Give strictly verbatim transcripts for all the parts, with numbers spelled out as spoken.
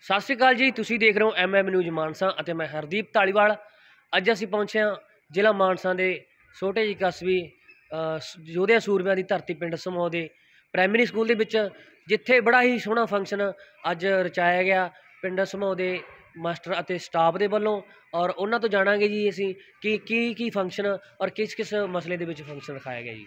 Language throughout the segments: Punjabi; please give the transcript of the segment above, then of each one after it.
सत श्री अकाल जी, तुसीं देख रहे हो एम एम न्यूज़ मानसा ਅਤੇ मैं हरदीप धालीवाल। ਅੱਜ ਅਸੀਂ ਪਹੁੰਚੇ ਹਾਂ ਜ਼ਿਲ੍ਹਾ ਮਾਨਸਾ ਦੇ ਛੋਟੇ ਜਿਹੇ ਕਸਬੇ ਯੋਧਿਆਂ ਸੂਰਮਿਆਂ ਦੀ ਧਰਤੀ ਪਿੰਡ ਸਮੂਹ ਦੇ ਪ੍ਰਾਇਮਰੀ ਸਕੂਲ ਦੇ ਵਿੱਚ, ਜਿੱਥੇ ਬੜਾ ਹੀ ਸੋਹਣਾ ਫੰਕਸ਼ਨ ਅੱਜ ਰਚਾਇਆ ਗਿਆ ਪਿੰਡ ਸਮੂਹ ਦੇ ਮਾਸਟਰ ਅਤੇ ਸਟਾਫ ਦੇ ਵੱਲੋਂ। ਔਰ ਉਹਨਾਂ ਤੋਂ ਜਾਣਾਂਗੇ ਜੀ ਅਸੀਂ ਕਿ ਕੀ ਕੀ ਫੰਕਸ਼ਨ ਔਰ ਕਿਸ ਕਿਸ ਮਸਲੇ ਦੇ ਵਿੱਚ ਫੰਕਸ਼ਨ ਰਖਾਇਆ ਗਿਆ ਜੀ।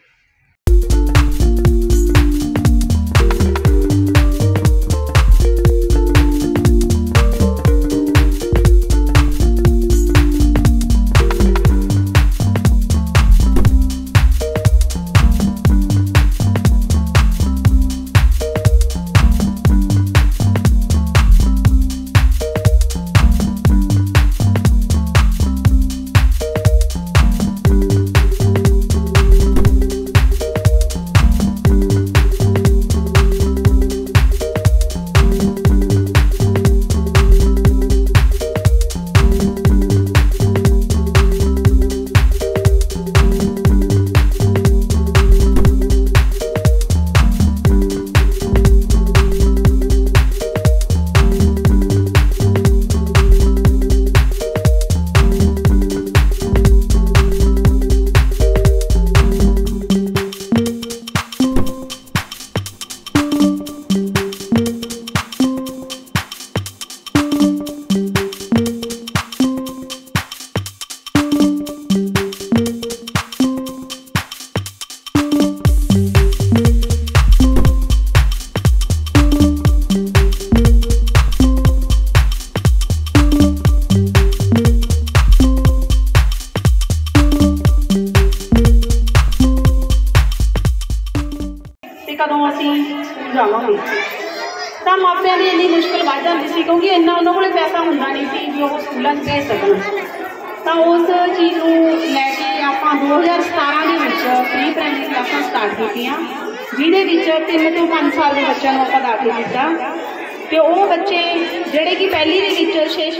कदों असी स्कूल जावांगे तो मापिया की इन्नी मुश्किल बढ़ जाती सी, क्योंकि इन्ना उन्होंने कोल पैसा होंदा नहीं सी भी वो स्कूलों भेज सकन। तो उस चीज़ को लैके आप दो हज़ार सतारह के प्री प्राइमरी क्लासा स्टार्ट कीतियां, जिहदे तीन तो पाँच साल के बच्चों को आप दाखिल किया। तो वो बच्चे जिहड़े कि पहली दे विच छे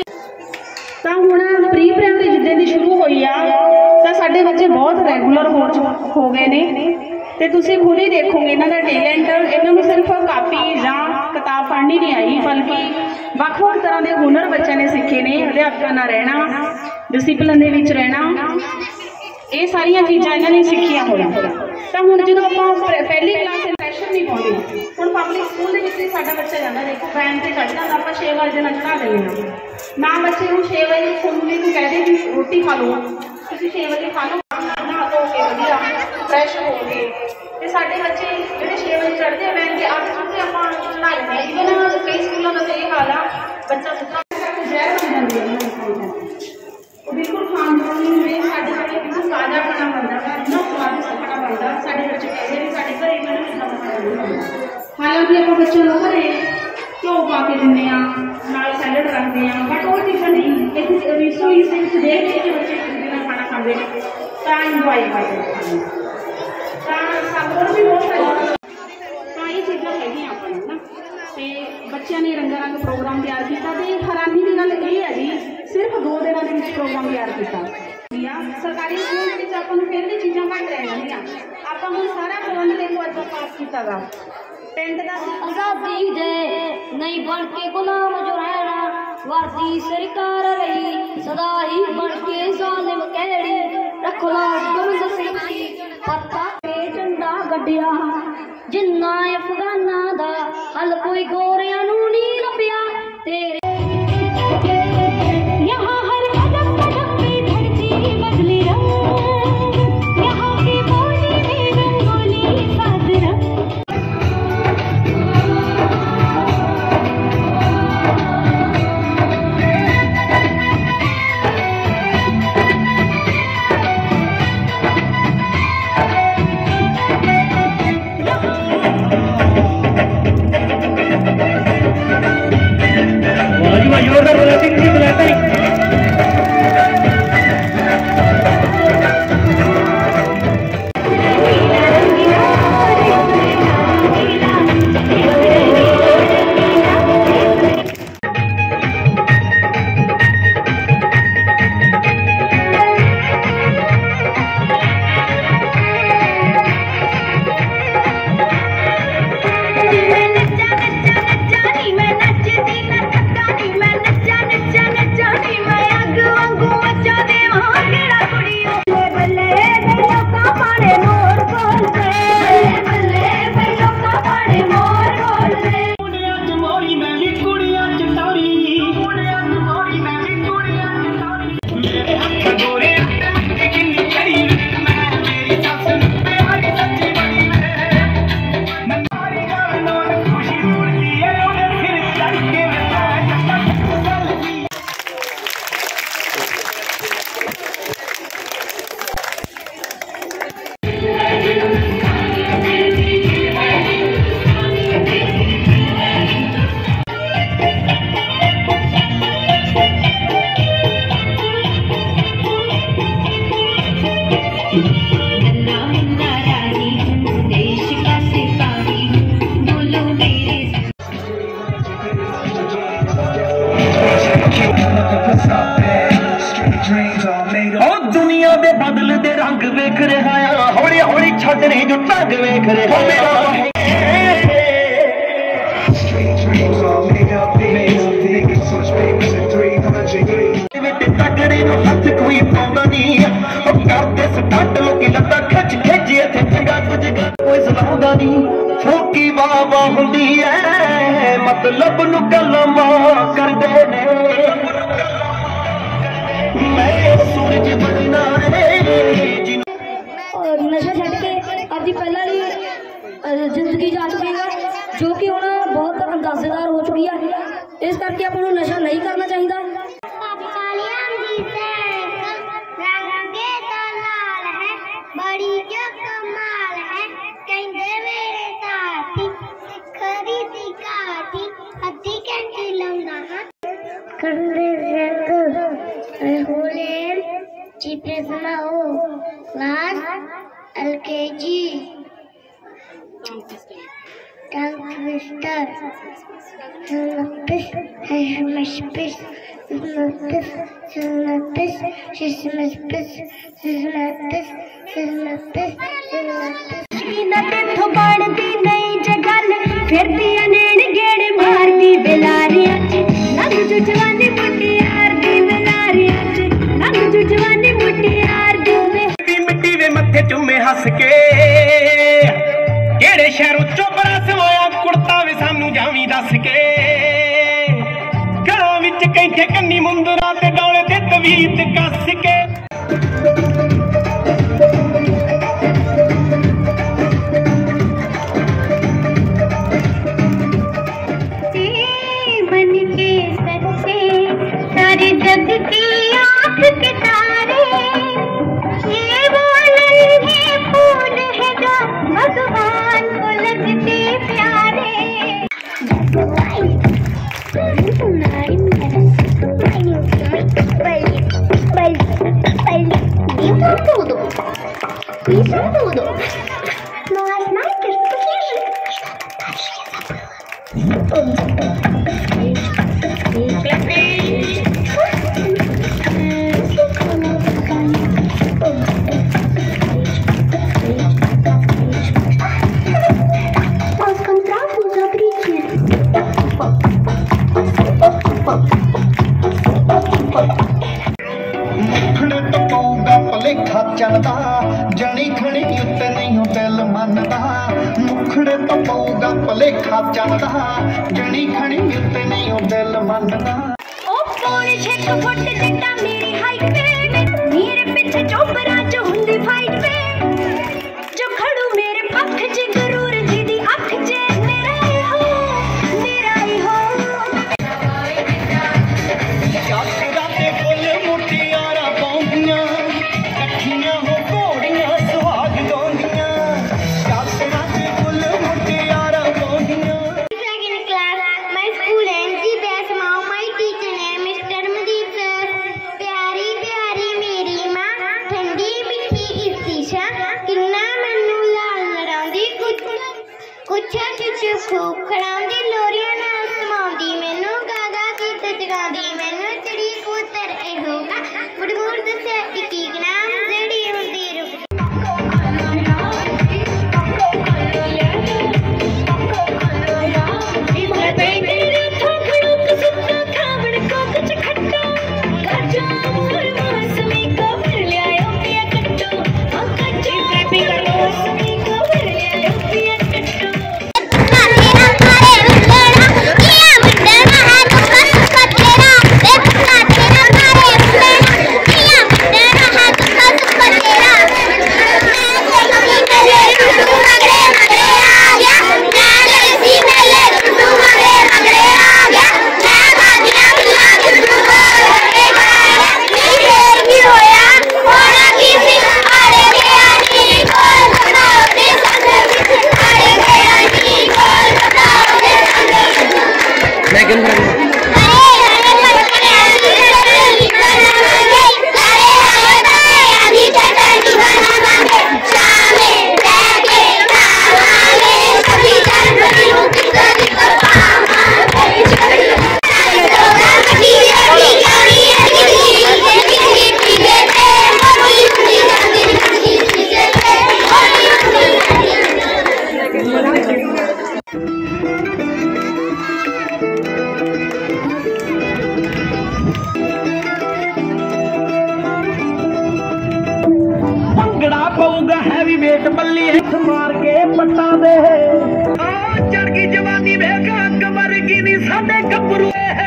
तो हुण प्री प्राइमरी जिद्दे दी शुरू हुई आ तो साडे बच्चे बहुत रैगूलर हो हो गए ने। तो तुसीं खुद ही देखोगे इन्हां दा टैलेंट, इन्होंने सिर्फ कापी या किताब पढ़नी नहीं आई, बल्कि ਵੱਖ-ਵੱਖ तरह के हुनर बच्चों ने सीखे ने। अध्यापकों नाल रहना, डिसिपलिन दे विच रहना, ये सारिया चीज़ां इन्होंने सीखिया होईयां। तो हुण जो आप पहली क्लास इंप्रेशन नहीं पाते, हुण पब्लिक स्कूल के साडा बच्चा जाता, देखो वैन से चढ़ जाता, आप छे बजे ना चढ़ा देंगे ना बच्चे को छे बजे सुनने को कह दे भी रोटी खा लो, तुसीं छे बजे खा लो, नहा धो के वधिया फ्रैश हो गए। तो साढ़े बच्चे जो छे बजे चढ़ते हैं वैन के अठ सुबह आप चढ़ा लेते हैं। इवन कई स्कूलों का तो ये हाल आ बच्चा सुता जहर बन जाती है, बिल्कुल खान पान में साढ़े साढ़े बिल्कुल ताज़ा खाना बनता है, इतना स्वादिष्ट खाना बनता है। साढ़े बच्चे कहते हैं साढ़े घर इन्होंने इतना खाना नहीं बनता। हालांकि आप बच्चों को घरे घ्यो पा के देंगे नाल सैलड रखते हैं, बट वो चीज़ा नहीं एक रसोई से देख के बच्चे खाना खाते हैं तो इंजॉय करते हैं। और भी बहुत सारी तो ये चीज़ा है अपने ना। तो बच्चों ने रंगा रंग प्रोग्राम तैयार किया। तो हैरानी की गल ये है जी, सिर्फ दो दिन के प्रोग्राम तैयार किया। सरकारी स्कूल में आपको फिर भी चीज़ा घट रही आप सारा प्रबंध देखो अज पास किया गा। टेंट का आजादी दे नहीं बन के गुलाम जो रहना, वर्दी सरकार रही सदा ही बन के जालिम कहड़ी, रख ला गोविंद सिंह पत्ता झंडा गड्डिया जिन्ना अफगाना दा हल कोई गोरियां नूं नहीं लभ्या तेरे। यहाँ हर कदम कदम पे धरती बदली रंग, यहाँ की बोली में रंगोली साज रंग। जोरदार बुलाती नहीं बुलाता ही मैं नच्चा नच्चा नच्चा नी मैं नचती ना थका तकड़ी जुटा वेख रहे तकड़ी हथ कोई पाउंदा नहीं करते स्टार्ट लोकी लत्तां खिच खिच इत्थे चंगा कुछ कोई सलाउंदा नहीं फूकी वाह वाह हुंदी है मतलब नूं कलमा करदे ने मैं सूरज बनना है और नशा छड्ड के अपनी पहला वाली जिंदगी जा चुकी है जो कि हुण बहुत अंदाजेदार हो चुकी है। इस करके आपां नूं नशा नहीं करना चाहिए। बड़ी जो कमाल है कहंदे मेरे साथी खरीदी काटी अद्धी घंटी लाउंदा हां करदे रख होले चिपे सुनाओ क्लास एलकेजी टंग Snapis, Hashmashpis, Snapis, Snapis, Shishmaspis, Snapis, Snapis, Snapis. Shina tethoo bandi nahi jagal, firdiyan neen gede mardi belariya ch, lang ju jawani mutiyar di belariya ch, lang ju jawani mutiyar di दी मिट्टी दे मत्थे चुमे हस के केड़े शहरों चोबरा सवाया कुर्ता वे सानू जावी दस के घरों विच कैंठे कन्नी मुंदरा ते डोले ते तवीत कस के बन के सच्चे सारे जग की आँख के तारे ये वो नन्हे फूल है जो भगवान को लगते प्यारे Tudo. Isso tudo. Ну а знаете, что лежит? Что дальше я забыла. चलदा जनी खड़ी उत्ते नहीं दिल मनदा मुखड़े तो पऊगा भलेखा चलदा जनी खड़ी उत्ते नहीं दिल मनदा ओ पौने छह फुट जट्टा मेरी हाइट पे मेरे पीछे चोपरा जो हुंदी फाइट पे जो खड़ू मेरे पख च गरूर दीदी अख च मेरा ही हो मेरा ही हो चाकरा ते फुल मुटियारा पाउंदियां कठियां हो घोड़ियां सुहाग गाउंदियां चाकरा ते फुल मुटियारा पाउंदियां। Second class, my school and G P S माँ my teacher है मिस्टर मदीप सर प्यारी प्यारी मेरी माँ ठंडी मिठी इफ्तिशा किन्ना मैनू लाल लड़ांदी कुछ कुछ चुच खूब खड़ांदी लोरियां नाल समांदी मैनू गागा गीत जगांदी मैनू चिड़ी कबूतर ए होगा मुड़ मुड़ दस्या इकी नाम जड़ी हुंदी रुक जट्टां दे ओ चढ़ गई जवानी वेख अग वर्गी नी साडे गभरू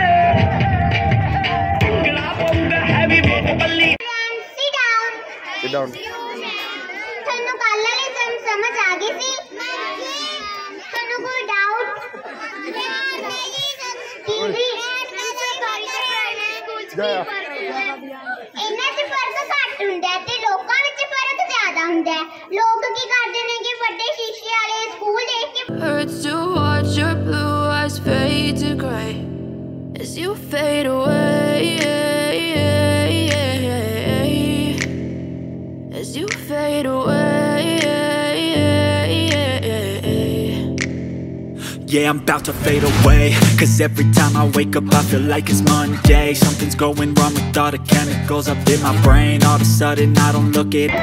Sit down. ਤੁਹਾਨੂੰ ਕੱਲ ਵਾਲੀ ਸਮ ਸਮਝ ਆ ਗਈ ਸੀ ਤੁਹਾਨੂੰ ਕੋਈ ਡਾਊਟ ਦੀਦੀ ਇਹਨਾਂ 'ਚ ਫਰਕ ਘੱਟ ਹੁੰਦਾ ਤੇ ਲੋਕਾਂ ਵਿੱਚ ਫਰਕ ਜ਼ਿਆਦਾ ਹੁੰਦਾ ਲੋਕ ਕੀ ਕਰਦੇ ਨੇ ਕਿ ਵੱਡੇ ਸ਼ੀਸ਼ੇ ਵਾਲੇ ਸਕੂਲ ਦੇਖ ਕੇ Hurts to watch your blue eyes fade to gray as you fade away as you fade away. Yeah, I'm about to fade away, cause every time I wake up I feel like it's Monday. Something's going wrong with all the chemicals up in my brain. All of a sudden I don't look it.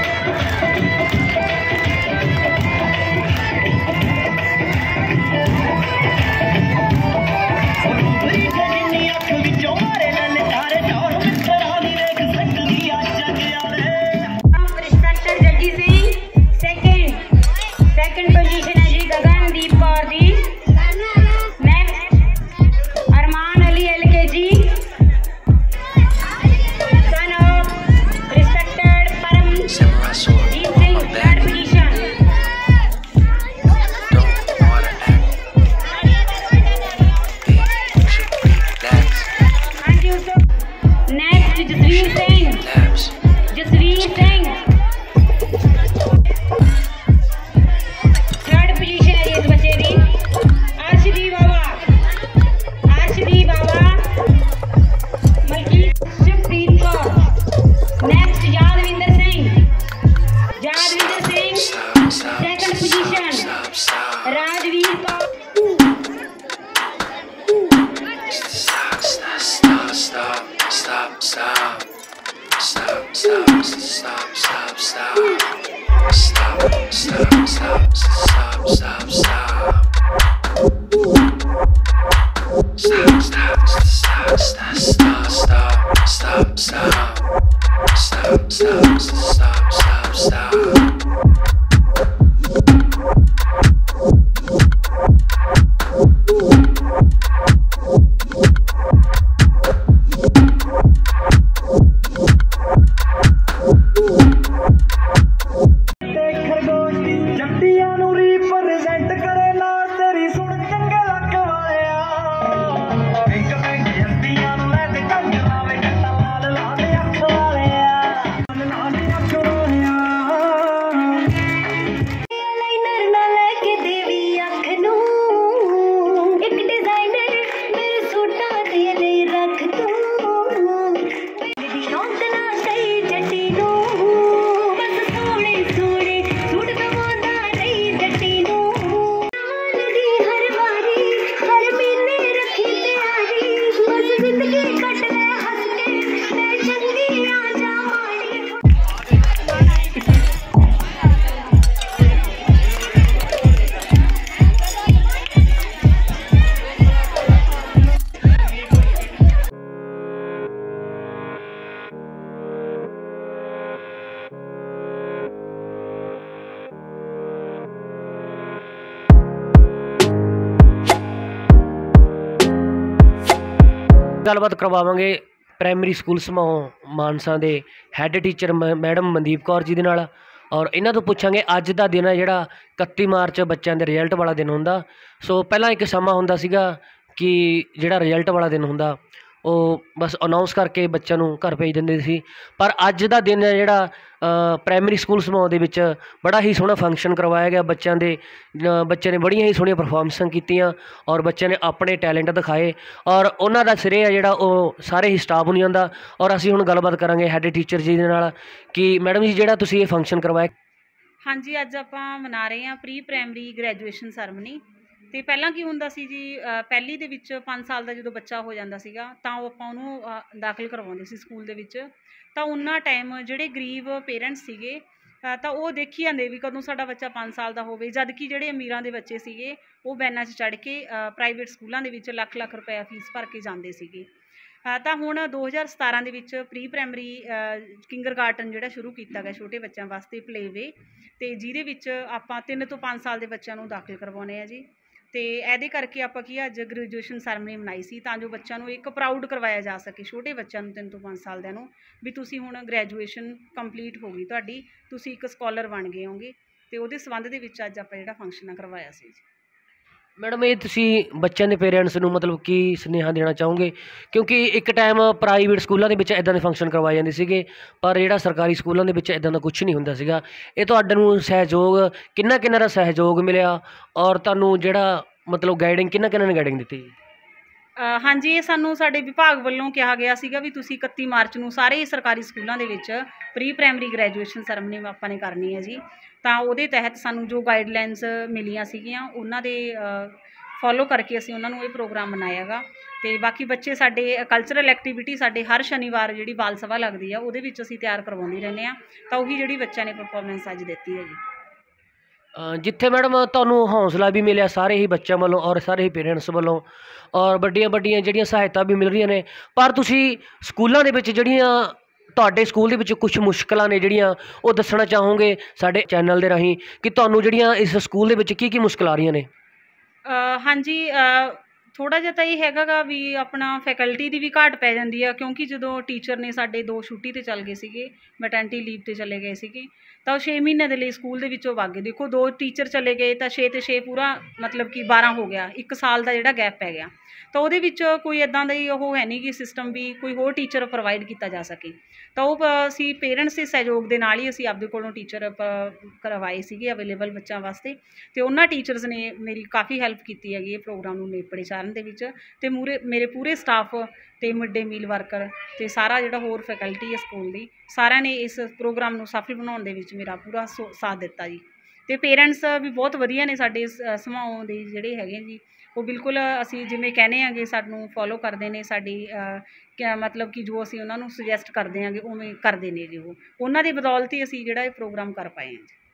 ਗੱਲਬਾਤ ਕਰਵਾਵਾਂਗੇ ਪ੍ਰਾਇਮਰੀ ਸਕੂਲ ਸਮੂਹ ਮਾਨਸਾ ਦੇ head teacher madam Mandeep Kaur ji ਦੇ ਨਾਲ ਔਰ ਇਹਨਾਂ ਤੋਂ ਪੁੱਛਾਂਗੇ ਅੱਜ ਦਾ ਦਿਨ ਹੈ ਜਿਹੜਾ ਇਕੱਤੀ ਮਾਰਚ ਬੱਚਿਆਂ ਦੇ ਰਿਜ਼ਲਟ ਵਾਲਾ ਦਿਨ ਹੁੰਦਾ। ਸੋ ਪਹਿਲਾਂ ਇੱਕ ਸਮਾਂ ਹੁੰਦਾ ਸੀਗਾ ਕਿ ਜਿਹੜਾ ਰਿਜ਼ਲਟ ਵਾਲਾ ਦਿਨ ਹੁੰਦਾ ਉਹ ਬਸ ਅਨਾਊਂਸ ਕਰਕੇ ਬੱਚਿਆਂ ਨੂੰ ਘਰ ਭੇਜ ਦਿੰਦੇ ਸੀ, ਪਰ ਅੱਜ ਦਾ ਦਿਨ ਹੈ ਜਿਹੜਾ ਪ੍ਰਾਇਮਰੀ ਸਕੂਲ ਸਮੂਹ ਦੇ ਵਿੱਚ ਬੜਾ ਹੀ ਸੋਹਣਾ ਫੰਕਸ਼ਨ ਕਰਵਾਇਆ ਗਿਆ। ਬੱਚਿਆਂ ਦੇ ਬੱਚਿਆਂ ਨੇ ਬੜੀਆਂ ਹੀ ਸੋਹਣੀਆਂ ਪਰਫੋਰਮੈਂਸਾਂ ਕੀਤੀਆਂ ਔਰ ਬੱਚਿਆਂ ਨੇ ਆਪਣੇ ਟੈਲੈਂਟ ਦਿਖਾਏ ਔਰ ਉਹਨਾਂ ਦਾ ਸਿਰੇ ਆ ਜਿਹੜਾ ਉਹ ਸਾਰੇ ਹੀ ਸਟਾਫ ਨੂੰ ਜਾਂਦਾ। ਔਰ ਅਸੀਂ ਹੁਣ ਗੱਲਬਾਤ ਕਰਾਂਗੇ ਹੈੱਡ ਟੀਚਰ ਜੀ ਦੇ ਨਾਲ ਕਿ ਮੈਡਮ ਜੀ ਜਿਹੜਾ ਤੁਸੀਂ ਇਹ ਫੰਕਸ਼ਨ ਕਰਵਾਇਆ। ਹਾਂਜੀ, ਅੱਜ ਆਪਾਂ ਮਨਾ ਰਹੇ ਹਾਂ ਪ੍ਰੀ ਪ੍ਰਾਇਮਰੀ ਗ੍ਰੈਜੂਏਸ਼ਨ ਸੈਰਮਨੀ। ਤੇ ਪਹਿਲਾਂ ਕੀ ਹੁੰਦਾ ਸੀ ਜੀ, ਪਹਿਲੀ ਦੇ ਵਿੱਚ ਪੰਜ ਸਾਲ ਦਾ ਜਦੋਂ ਬੱਚਾ ਹੋ ਜਾਂਦਾ ਸੀਗਾ ਤਾਂ ਉਹ ਆਪਾਂ ਉਹਨੂੰ ਦਾਖਲ ਕਰਵਾਉਂਦੇ ਸੀ ਸਕੂਲ ਦੇ ਵਿੱਚ। ਤਾਂ ਉਹਨਾਂ ਟਾਈਮ ਜਿਹੜੇ ਗਰੀਬ ਪੇਰੈਂਟਸ ਸੀਗੇ ਤਾਂ ਉਹ ਦੇਖੀ ਜਾਂਦੇ ਵੀ ਕਦੋਂ ਸਾਡਾ ਬੱਚਾ ਪੰਜ ਸਾਲ ਦਾ ਹੋਵੇ, ਜਦ ਕਿ ਜਿਹੜੇ ਅਮੀਰਾਂ ਦੇ ਬੱਚੇ ਸੀਗੇ ਉਹ ਵੈਨਾਂ 'ਚ ਚੜ੍ਹ ਕੇ ਪ੍ਰਾਈਵੇਟ ਸਕੂਲਾਂ ਦੇ ਵਿੱਚ ਲੱਖ ਲੱਖ ਰੁਪਇਆ ਫੀਸ ਭਰ ਕੇ ਜਾਂਦੇ ਸੀਗੇ। ਤਾਂ ਹੁਣ ਦੋ ਹਜ਼ਾਰ ਸਤਾਰਾਂ ਦੇ ਵਿੱਚ ਪ੍ਰੀ ਪ੍ਰਾਇਮਰੀ ਕਿੰਡਰਗਾਰਟਨ ਜਿਹੜਾ ਸ਼ੁਰੂ ਕੀਤਾ ਗਿਆ ਛੋਟੇ ਬੱਚਿਆਂ ਵਾਸਤੇ ਪਲੇਵੇ, ਤੇ ਜਿਹਦੇ ਵਿੱਚ ਆਪਾਂ ਤਿੰਨ ਤੋਂ ਪੰਜ ਸਾਲ ਦੇ ਬੱਚਿਆਂ ਨੂੰ ਦਾਖਲ ਕਰਵਾਉਂਦੇ ਆ ਜੀ। ਤੇ ਇਹਦੇ ਕਰਕੇ ਆਪਾਂ ਕੀ ਅੱਜ ਗ੍ਰੈਜੂਏਸ਼ਨ ਸੈਰਮਨੀ ਮਨਾਈ ਸੀ ਤਾਂ ਜੋ ਬੱਚਿਆਂ ਨੂੰ ਇੱਕ ਪ੍ਰਾਊਡ ਕਰਵਾਇਆ ਜਾ ਸਕੇ, ਛੋਟੇ ਬੱਚਿਆਂ ਨੂੰ ਤਿੰਨ ਤੋਂ ਪੰਜ ਸਾਲ ਦਿਆਂ ਨੂੰ, ਵੀ ਤੁਸੀਂ ਹੁਣ ਗ੍ਰੈਜੂਏਸ਼ਨ ਕੰਪਲੀਟ ਹੋ ਗਈ ਤੁਹਾਡੀ, ਤੁਸੀਂ ਇੱਕ ਸਕਾਲਰ ਬਣ ਗਏ ਹੋਗੇ। ਤੇ ਉਹਦੇ ਸੰਬੰਧ ਦੇ ਵਿੱਚ ਅੱਜ ਆਪਾਂ ਜਿਹੜਾ ਫੰਕਸ਼ਨ ਕਰਵਾਇਆ ਸੀ ਜੀ। ਮੈਡਮ ਇਹ ਤੁਸੀਂ ਬੱਚਿਆਂ ਦੇ ਪੇਰੈਂਟਸ ਨੂੰ ਮਤਲਬ ਕੀ ਸੁਨੇਹਾ ਦੇਣਾ ਚਾਹੋਗੇ, ਕਿਉਂਕਿ ਇੱਕ ਟਾਈਮ ਪ੍ਰਾਈਵੇਟ ਸਕੂਲਾਂ ਦੇ ਵਿੱਚ ਇੱਦਾਂ ਦੇ ਫੰਕਸ਼ਨ ਕਰਵਾਏ ਜਾਂਦੇ ਸੀਗੇ, ਪਰ ਜਿਹੜਾ ਸਰਕਾਰੀ ਸਕੂਲਾਂ ਦੇ ਵਿੱਚ ਇੱਦਾਂ ਦਾ ਕੁਛ ਨਹੀਂ ਹੁੰਦਾ ਸੀਗਾ। ਇਹ ਤੁਹਾਡੇ ਨੂੰ ਸਹਿਯੋਗ ਕਿੰਨਾ ਕਿੰਨਾ ਦਾ ਸਹਿਯੋਗ ਮਿਲਿਆ, ਔਰ ਤੁਹਾਨੂੰ ਜਿਹੜਾ ਮਤਲਬ ਗਾਈਡਿੰਗ ਕਿੰਨਾ ਕਿੰਨਾ ਨੇ ਗਾਈਡਿੰਗ ਦਿੱਤੀ? ਹਾਂਜੀ, ਇਹ ਸਾਨੂੰ ਸਾਡੇ ਵਿਭਾਗ ਵੱਲੋਂ ਕਿਹਾ ਗਿਆ ਸੀਗਾ ਵੀ ਤੁਸੀਂ ਇਕੱਤੀ ਮਾਰਚ ਨੂੰ ਸਾਰੇ ਸਰਕਾਰੀ ਸਕੂਲਾਂ ਦੇ ਵਿੱਚ ਪ੍ਰੀ ਪ੍ਰਾਇਮਰੀ ਗ੍ਰੈਜੂਏਸ਼ਨ ਸੈਰਮਨੀ ਆਪਾਂ ਨੇ ਕਰਨੀ ਹੈ ਜੀ। ਤਾਂ ਉਹਦੇ ਤਹਿਤ ਸਾਨੂੰ ਜੋ ਗਾਈਡਲਾਈਨਸ ਮਿਲੀਆਂ ਸੀਗੀਆਂ ਉਹਨਾਂ ਦੇ ਫੋਲੋ ਕਰਕੇ ਅਸੀਂ ਉਹਨਾਂ ਨੂੰ ਇਹ ਪ੍ਰੋਗਰਾਮ ਮਨਾਇਆ ਗਾ। ਤੇ ਬਾਕੀ ਬੱਚੇ ਸਾਡੇ ਕਲਚਰਲ ਐਕਟੀਵਿਟੀ ਸਾਡੇ ਹਰ ਸ਼ਨੀਵਾਰ ਜਿਹੜੀ ਬਾਲ ਸਭਾ ਲੱਗਦੀ ਆ ਉਹਦੇ ਵਿੱਚ ਅਸੀਂ ਤਿਆਰ ਕਰਵਾਉਂਦੇ ਰਹਿੰਦੇ ਹਾਂ, ਤਾਂ ਉਹੀ ਜਿਹੜੀ ਬੱਚਿਆਂ ਨੇ ਪਰਫੋਰਮੈਂਸ ਅੱਜ ਦਿੱਤੀ ਹੈ ਜੀ। ਜਿੱਥੇ ਮੈਡਮ ਤੁਹਾਨੂੰ ਹੌਸਲਾ ਵੀ ਮਿਲਿਆ ਸਾਰੇ ਹੀ ਬੱਚਿਆਂ ਵੱਲੋਂ ਔਰ ਸਾਰੇ ਹੀ ਪੇਰੈਂਟਸ ਵੱਲੋਂ, ਔਰ ਵੱਡੀਆਂ ਵੱਡੀਆਂ ਜਿਹੜੀਆਂ ਸਹਾਇਤਾ ਵੀ ਮਿਲ ਰਹੀਆਂ ਨੇ, ਪਰ ਤੁਸੀਂ ਸਕੂਲਾਂ ਦੇ ਵਿੱਚ ਜਿਹੜੀਆਂ ਤੁਹਾਡੇ ਸਕੂਲ ਦੇ ਵਿੱਚ ਕੁਛ ਮੁਸ਼ਕਲਾਂ ਨੇ ਜਿਹੜੀਆਂ ਉਹ ਦੱਸਣਾ ਚਾਹੋਗੇ ਸਾਡੇ ਚੈਨਲ ਦੇ ਰਾਹੀਂ ਕਿ ਤੁਹਾਨੂੰ ਜਿਹੜੀਆਂ ਇਸ ਸਕੂਲ ਦੇ ਵਿੱਚ ਕੀ ਕੀ ਮੁਸ਼ਕਲ ਆ ਰਹੀਆਂ ਨੇ? ਹਾਂਜੀ, ਥੋੜ੍ਹਾ ਜਿਹਾ ਤਾਂ ਇਹ ਹੈਗਾ ਗਾ ਵੀ ਆਪਣਾ ਫੈਕਲਟੀ ਦੀ ਵੀ ਘਾਟ ਪੈ ਜਾਂਦੀ ਆ, ਕਿਉਂਕਿ ਜਦੋਂ ਟੀਚਰ ਨੇ ਸਾਡੇ ਦੋ ਛੁੱਟੀ 'ਤੇ ਚੱਲ ਗਏ ਸੀਗੇ, ਮੈਟਰਨਿਟੀ ਲੀਵ 'ਤੇ ਚਲੇ ਗਏ ਸੀਗੇ, ਤਾਂ ਉਹ ਛੇ ਮਹੀਨੇ ਦੇ ਲਈ ਸਕੂਲ ਦੇ ਵਿੱਚੋਂ ਵਗ ਗਏ। ਦੇਖੋ ਦੋ ਟੀਚਰ ਚਲੇ ਗਏ ਤਾਂ ਛੇ ਅਤੇ ਛੇ ਪੂਰਾ ਮਤਲਬ ਕਿ ਬਾਰ੍ਹਾਂ ਹੋ ਗਿਆ, ਇੱਕ ਸਾਲ ਦਾ ਜਿਹੜਾ ਗੈਪ ਪੈ ਗਿਆ। ਤਾਂ ਉਹਦੇ ਵਿੱਚ ਕੋਈ ਇੱਦਾਂ ਦਾ ਹੀ ਉਹ ਹੈ ਨਹੀਂ ਕਿ ਸਿਸਟਮ ਵੀ ਕੋਈ ਹੋਰ ਟੀਚਰ ਪ੍ਰੋਵਾਈਡ ਕੀਤਾ ਜਾ ਸਕੇ। ਤਾਂ ਉਹ ਅਸੀਂ ਪੇਰੈਂਟਸ ਦੇ ਸਹਿਯੋਗ ਦੇ ਨਾਲ ਹੀ ਅਸੀਂ ਆਪਦੇ ਕੋਲੋਂ ਟੀਚਰ ਕਰਵਾਏ ਸੀਗੇ ਅਵੇਲੇਬਲ ਬੱਚਿਆਂ ਵਾਸਤੇ, ਅਤੇ ਉਹਨਾਂ ਟੀਚਰਸ ਨੇ ਮੇਰੀ ਕਾफ़ੀ ਹੈਲਪ ਕੀਤੀ ਹੈਗੀ ਇਹ ਪ੍ਰੋਗਰਾਮ ਨੂੰ ਨੇਪਰੇ ਚਾੜ੍ਹਨ ਦੇ ਵਿੱਚ। ਅਤੇ ਮੂਰੇ ਮੇਰੇ ਪੂਰੇ ਸਟਾਫ ਅਤੇ ਮਿਡ ਡੇ ਮੀਲ ਵਰਕਰ ਅਤੇ ਸਾਰਾ ਜਿਹੜਾ ਹੋਰ ਫੈਕਲਟੀ ਹੈ ਸਕੂਲ ਦੀ, ਸਾਰਿਆਂ ਨੇ ਇਸ ਪ੍ਰੋਗਰਾਮ ਨੂੰ ਸਫਲ ਬਣਾਉਣ ਦੇ ਵਿੱਚ ਮੇਰਾ ਪੂਰਾ ਸੋ ਸਾਥ ਦਿੱਤਾ ਜੀ। ਅਤੇ ਪੇਰੈਂਟਸ ਵੀ ਬਹੁਤ ਵਧੀਆ ਨੇ ਸਾਡੇ ਸੁਭਾਅ ਦੇ ਜਿਹੜੇ ਹੈਗੇ ਜੀ, ਉਹ ਬਿਲਕੁਲ ਅਸੀਂ ਜਿਵੇਂ ਕਹਿੰਦੇ ਆਂਗੇ ਸਾਨੂੰ ਫੋਲੋ ਕਰਦੇ ਨੇ, ਸਾਡੀ ਕਿਆ ਮਤਲਬ ਕਿ ਜੋ ਅਸੀਂ ਉਹਨਾਂ ਨੂੰ ਸੁਜੈਸਟ ਕਰਦੇ ਆਂਗੇ ਉਵੇਂ ਕਰਦੇ ਨੇ ਜੀ। ਉਹ ਉਹਨਾਂ ਦੀ ਬਦੌਲਤ ਹੀ ਅਸੀਂ ਜਿਹੜਾ ਇਹ ਪ੍ਰੋਗਰਾਮ ਕਰ ਪਾਏ ਹਾਂ ਜੀ।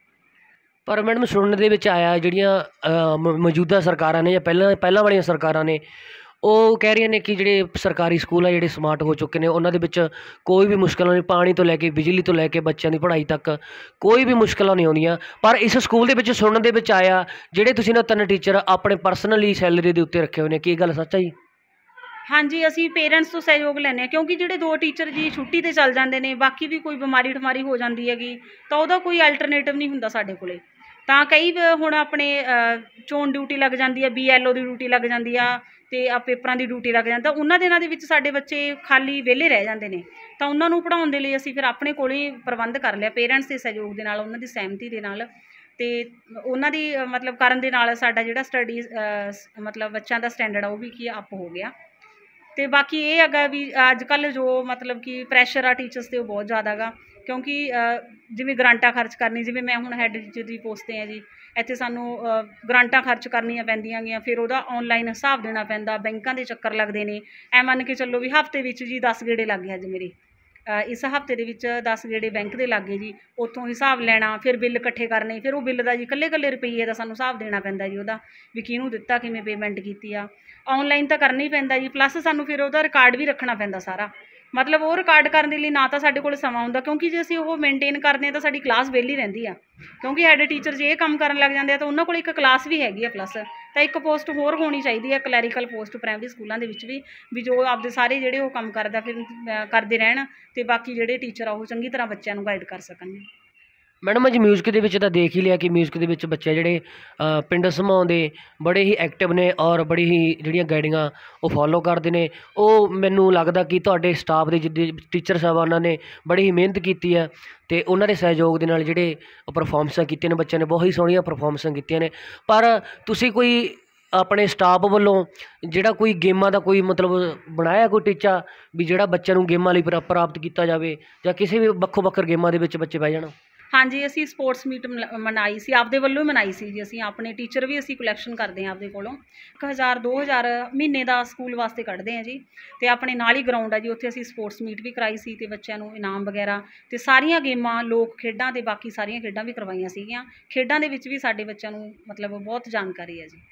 ਪਰ ਮੈਡਮ ਸੁਣਨ ਦੇ ਵਿੱਚ ਆਇਆ ਜਿਹੜੀਆਂ ਮੌਜੂਦਾ ਸਰਕਾਰਾਂ ਨੇ ਜਾਂ ਪਹਿਲਾਂ ਪਹਿਲਾਂ ਵਾਲੀਆਂ ਸਰਕਾਰਾਂ ਨੇ, ਉਹ ਕਹਿ ਰਹੀਆਂ ਨੇ ਕਿ ਜਿਹੜੇ ਸਰਕਾਰੀ ਸਕੂਲ ਆ ਜਿਹੜੇ ਸਮਾਰਟ ਹੋ ਚੁੱਕੇ ਨੇ, ਉਹਨਾਂ ਦੇ ਵਿੱਚ ਕੋਈ ਵੀ ਮੁਸ਼ਕਿਲਾਂ ਨਹੀਂ, ਪਾਣੀ ਤੋਂ ਲੈ ਕੇ ਬਿਜਲੀ ਤੋਂ ਲੈ ਕੇ ਬੱਚਿਆਂ ਦੀ ਪੜ੍ਹਾਈ ਤੱਕ ਕੋਈ ਵੀ ਮੁਸ਼ਕਿਲਾਂ ਨਹੀਂ ਆਉਂਦੀਆਂ। ਪਰ ਇਸ ਸਕੂਲ ਦੇ ਵਿੱਚ ਸੁਣਨ ਦੇ ਵਿੱਚ ਆਇਆ ਜਿਹੜੇ ਤੁਸੀਂ ਨਾ ਤਿੰਨ ਟੀਚਰ ਆਪਣੇ ਪਰਸਨਲੀ ਸੈਲਰੀ ਦੇ ਉੱਤੇ ਰੱਖੇ ਹੋਏ ਨੇ, ਕੀ ਗੱਲ ਸੱਚ ਹੈ ਜੀ? ਹਾਂਜੀ, ਅਸੀਂ ਪੇਰੈਂਟਸ ਤੋਂ ਸਹਿਯੋਗ ਲੈਂਦੇ ਹਾਂ, ਕਿਉਂਕਿ ਜਿਹੜੇ ਦੋ ਟੀਚਰ ਜੀ ਛੁੱਟੀ 'ਤੇ ਚੱਲ ਜਾਂਦੇ ਨੇ, ਬਾਕੀ ਵੀ ਕੋਈ ਬਿਮਾਰੀ ਠਮਾਰੀ ਹੋ ਜਾਂਦੀ ਹੈਗੀ, ਤਾਂ ਉਹਦਾ ਕੋਈ ਅਲਟਰਨੇਟਿਵ ਨਹੀਂ ਹੁੰਦਾ ਸਾਡੇ ਕੋਲ। ਤਾਂ ਕਈ ਹੁਣ ਆਪਣੇ ਚੋਣ ਡਿਊਟੀ ਲੱਗ ਜਾਂਦੀ ਹੈ, ਬੀ ਐਲ ਓ ਦੀ ਡਿਊਟੀ ਲੱਗ ਜਾਂਦੀ ਆ, ਅਤੇ ਆ ਪੇਪਰਾਂ ਦੀ ਡਿਊਟੀ ਲੱਗ ਜਾਂਦਾ, ਉਹਨਾਂ ਦਿਨਾਂ ਦੇ ਵਿੱਚ ਸਾਡੇ ਬੱਚੇ ਖਾਲੀ ਵਿਹਲੇ ਰਹਿ ਜਾਂਦੇ ਨੇ। ਤਾਂ ਉਹਨਾਂ ਨੂੰ ਪੜ੍ਹਾਉਣ ਦੇ ਲਈ ਅਸੀਂ ਫਿਰ ਆਪਣੇ ਕੋਲ ਹੀ ਪ੍ਰਬੰਧ ਕਰ ਲਿਆ ਪੇਰੈਂਟਸ ਦੇ ਸਹਿਯੋਗ ਦੇ ਨਾਲ, ਉਹਨਾਂ ਦੀ ਸਹਿਮਤੀ ਦੇ ਨਾਲ, ਅਤੇ ਉਹਨਾਂ ਦੀ ਮਤਲਬ ਕਰਨ ਦੇ ਨਾਲ ਸਾਡਾ ਜਿਹੜਾ ਸਟੱਡੀ ਮਤਲਬ ਬੱਚਿਆਂ ਦਾ ਸਟੈਂਡਰਡ ਆ ਉਹ ਵੀ ਕੀ ਅਪ ਹੋ ਗਿਆ। ਅਤੇ ਬਾਕੀ ਇਹ ਹੈਗਾ ਵੀ ਅੱਜ ਕੱਲ੍ਹ ਜੋ ਮਤਲਬ ਕਿ ਪ੍ਰੈਸ਼ਰ ਆ ਟੀਚਰਸ 'ਤੇ ਉਹ ਬਹੁਤ ਜ਼ਿਆਦਾ ਗਾ, ਕਿਉਂਕਿ ਜਿਵੇਂ ਗਰਾਂਟਾਂ ਖਰਚ ਕਰਨੀ, ਜਿਵੇਂ ਮੈਂ ਹੁਣ ਹੈੱਡ ਟੀਚਰ ਦੀ ਪੋਸਟ 'ਤੇ ਹਾਂ ਜੀ, ਇੱਥੇ ਸਾਨੂੰ ਗਰਾਂਟਾਂ ਖਰਚ ਕਰਨੀਆਂ ਪੈਂਦੀਆਂ ਗੀਆਂ, ਫਿਰ ਉਹਦਾ ਔਨਲਾਈਨ ਹਿਸਾਬ ਦੇਣਾ ਪੈਂਦਾ, ਬੈਂਕਾਂ ਦੇ ਚੱਕਰ ਲੱਗਦੇ ਨੇ। ਐ ਮੰਨ ਕੇ ਚੱਲੋ ਵੀ ਹਫ਼ਤੇ ਵਿੱਚ ਜੀ ਦਸ ਗੇੜੇ ਲੱਗ ਗਏ ਅੱਜ ਮੇਰੇ, ਇਸ ਹਫ਼ਤੇ ਦੇ ਵਿੱਚ ਦਸ ਗੇੜੇ ਬੈਂਕ ਦੇ ਲੱਗ ਗਏ ਜੀ, ਉੱਥੋਂ ਹਿਸਾਬ ਲੈਣਾ, ਫਿਰ ਬਿੱਲ ਇਕੱਠੇ ਕਰਨੇ, ਫਿਰ ਉਹ ਬਿੱਲ ਦਾ ਜੀ ਇਕੱਲੇ ਇਕੱਲੇ ਰੁਪਈਏ ਦਾ ਸਾਨੂੰ ਹਿਸਾਬ ਦੇਣਾ ਪੈਂਦਾ ਜੀ ਉਹਦਾ, ਵੀ ਕਿਹਨੂੰ ਦਿੱਤਾ, ਕਿਵੇਂ ਪੇਮੈਂਟ ਕੀਤੀ ਆ। ਔਨਲਾਈਨ ਤਾਂ ਕਰਨਾ ਹੀ ਪੈਂਦਾ ਜੀ, ਪਲੱਸ ਸਾਨੂੰ ਫਿਰ ਉਹਦਾ ਰਿਕਾਰਡ ਵੀ ਰੱਖਣਾ ਪੈਂਦਾ ਸਾਰਾ। ਮਤਲਬ ਉਹ ਰਿਕਾਰਡ ਕਰਨ ਦੇ ਲਈ ਨਾ ਤਾਂ ਸਾਡੇ ਕੋਲ ਸਮਾਂ ਹੁੰਦਾ, ਕਿਉਂਕਿ ਜੇ ਅਸੀਂ ਉਹ ਮੇਨਟੇਨ ਕਰਦੇ ਹਾਂ ਤਾਂ ਸਾਡੀ ਕਲਾਸ ਵਿਹਲੀ ਰਹਿੰਦੀ ਆ, ਕਿਉਂਕਿ ਹੈਡ ਟੀਚਰ ਜੇ ਇਹ ਕੰਮ ਕਰਨ ਲੱਗ ਜਾਂਦੇ ਆ ਤਾਂ ਉਹਨਾਂ ਕੋਲ ਇੱਕ ਕਲਾਸ ਵੀ ਹੈਗੀ ਆ ਪਲੱਸ, ਤਾਂ ਇੱਕ ਪੋਸਟ ਹੋਰ ਹੋਣੀ ਚਾਹੀਦੀ ਹੈ ਕਲੈਰੀਕਲ ਪੋਸਟ ਪ੍ਰਾਇਮਰੀ ਸਕੂਲਾਂ ਦੇ ਵਿੱਚ ਵੀ, ਵੀ ਜੋ ਆਪਦੇ ਸਾਰੇ ਜਿਹੜੇ ਉਹ ਕੰਮ ਕਰਦਾ ਫਿਰ ਕਰਦੇ ਰਹਿਣ, ਅਤੇ ਬਾਕੀ ਜਿਹੜੇ ਟੀਚਰ ਆ ਉਹ ਚੰਗੀ ਤਰ੍ਹਾਂ ਬੱਚਿਆਂ ਨੂੰ ਗਾਈਡ ਕਰ ਸਕਣ। ਮੈਡਮ ਅੱਜ ਮਿਊਜ਼ਿਕ ਦੇ ਵਿੱਚ ਤਾਂ ਦੇਖ ਹੀ ਲਿਆ ਕਿ ਮਿਊਜ਼ਿਕ ਦੇ ਵਿੱਚ ਬੱਚੇ ਜਿਹੜੇ ਪਿੰਡ ਸਮੂਹ ਦੇ ਬੜੇ ਹੀ ਐਕਟਿਵ ਨੇ ਔਰ ਬੜੀ ਹੀ ਜਿਹੜੀਆਂ ਗਾਈਡਿੰਗਾਂ ਉਹ ਫੋਲੋ ਕਰਦੇ ਨੇ। ਉਹ ਮੈਨੂੰ ਲੱਗਦਾ ਕਿ ਤੁਹਾਡੇ ਸਟਾਫ ਦੇ ਜਿੱਦੇ ਟੀਚਰ ਸਾਹਿਬਾਨਾਂ ਨੇ ਬੜੀ ਹੀ ਮਿਹਨਤ ਕੀਤੀ ਹੈ, ਅਤੇ ਉਹਨਾਂ ਦੇ ਸਹਿਯੋਗ ਦੇ ਨਾਲ ਜਿਹੜੇ ਪਰਫੋਰਮੈਂਸਾਂ ਕੀਤੀਆਂ ਨੇ ਬੱਚਿਆਂ ਨੇ ਬਹੁਤ ਹੀ ਸੋਹਣੀਆਂ ਪਰਫੋਰਮੈਂਸਾਂ ਕੀਤੀਆਂ ਨੇ। ਪਰ ਤੁਸੀਂ ਕੋਈ ਆਪਣੇ ਸਟਾਫ ਵੱਲੋਂ ਜਿਹੜਾ ਕੋਈ ਗੇਮਾਂ ਦਾ ਕੋਈ ਮਤਲਬ ਬਣਾਇਆ ਕੋਈ ਟੀਚਾ ਵੀ ਜਿਹੜਾ ਬੱਚਿਆਂ ਨੂੰ ਗੇਮਾਂ ਲਈ ਪ੍ਰਾ ਪ੍ਰਾਪਤ ਕੀਤਾ ਜਾਵੇ, ਜਾਂ ਕਿਸੇ ਵੀ ਵੱਖੋ ਵੱਖਰ ਗੇਮਾਂ ਦੇ ਵਿੱਚ ਬੱਚੇ ਬਹਿ ਜਾਣ? ਹਾਂਜੀ, ਅਸੀਂ ਸਪੋਰਟਸ ਮੀਟ ਮਨਾਈ ਸੀ, ਆਪਦੇ ਵੱਲੋਂ ਹੀ ਮਨਾਈ ਸੀ ਜੀ। ਅਸੀਂ ਆਪਣੇ ਟੀਚਰ ਵੀ ਅਸੀਂ ਕਲੈਕਸ਼ਨ ਕਰਦੇ ਹਾਂ ਆਪਦੇ ਕੋਲੋਂ, ਇੱਕ ਹਜ਼ਾਰ ਦੋ ਹਜ਼ਾਰ ਮਹੀਨੇ ਦਾ ਸਕੂਲ ਵਾਸਤੇ ਕੱਢਦੇ ਹਾਂ ਜੀ। ਅਤੇ ਆਪਣੇ ਨਾਲ ਹੀ ਗਰਾਊਂਡ ਆ ਜੀ, ਉੱਥੇ ਅਸੀਂ ਸਪੋਰਟਸ ਮੀਟ ਵੀ ਕਰਾਈ ਸੀ, ਅਤੇ ਬੱਚਿਆਂ ਨੂੰ ਇਨਾਮ ਵਗੈਰਾ ਅਤੇ ਸਾਰੀਆਂ ਗੇਮਾਂ, ਲੋਕ ਖੇਡਾਂ ਅਤੇ ਬਾਕੀ ਸਾਰੀਆਂ ਖੇਡਾਂ ਵੀ ਕਰਵਾਈਆਂ ਸੀਗੀਆਂ। ਖੇਡਾਂ ਦੇ ਵਿੱਚ ਵੀ ਸਾਡੇ ਬੱਚਿਆਂ ਨੂੰ ਮਤਲਬ ਬਹੁਤ ਜਾਣਕਾਰੀ ਹੈ ਜੀ।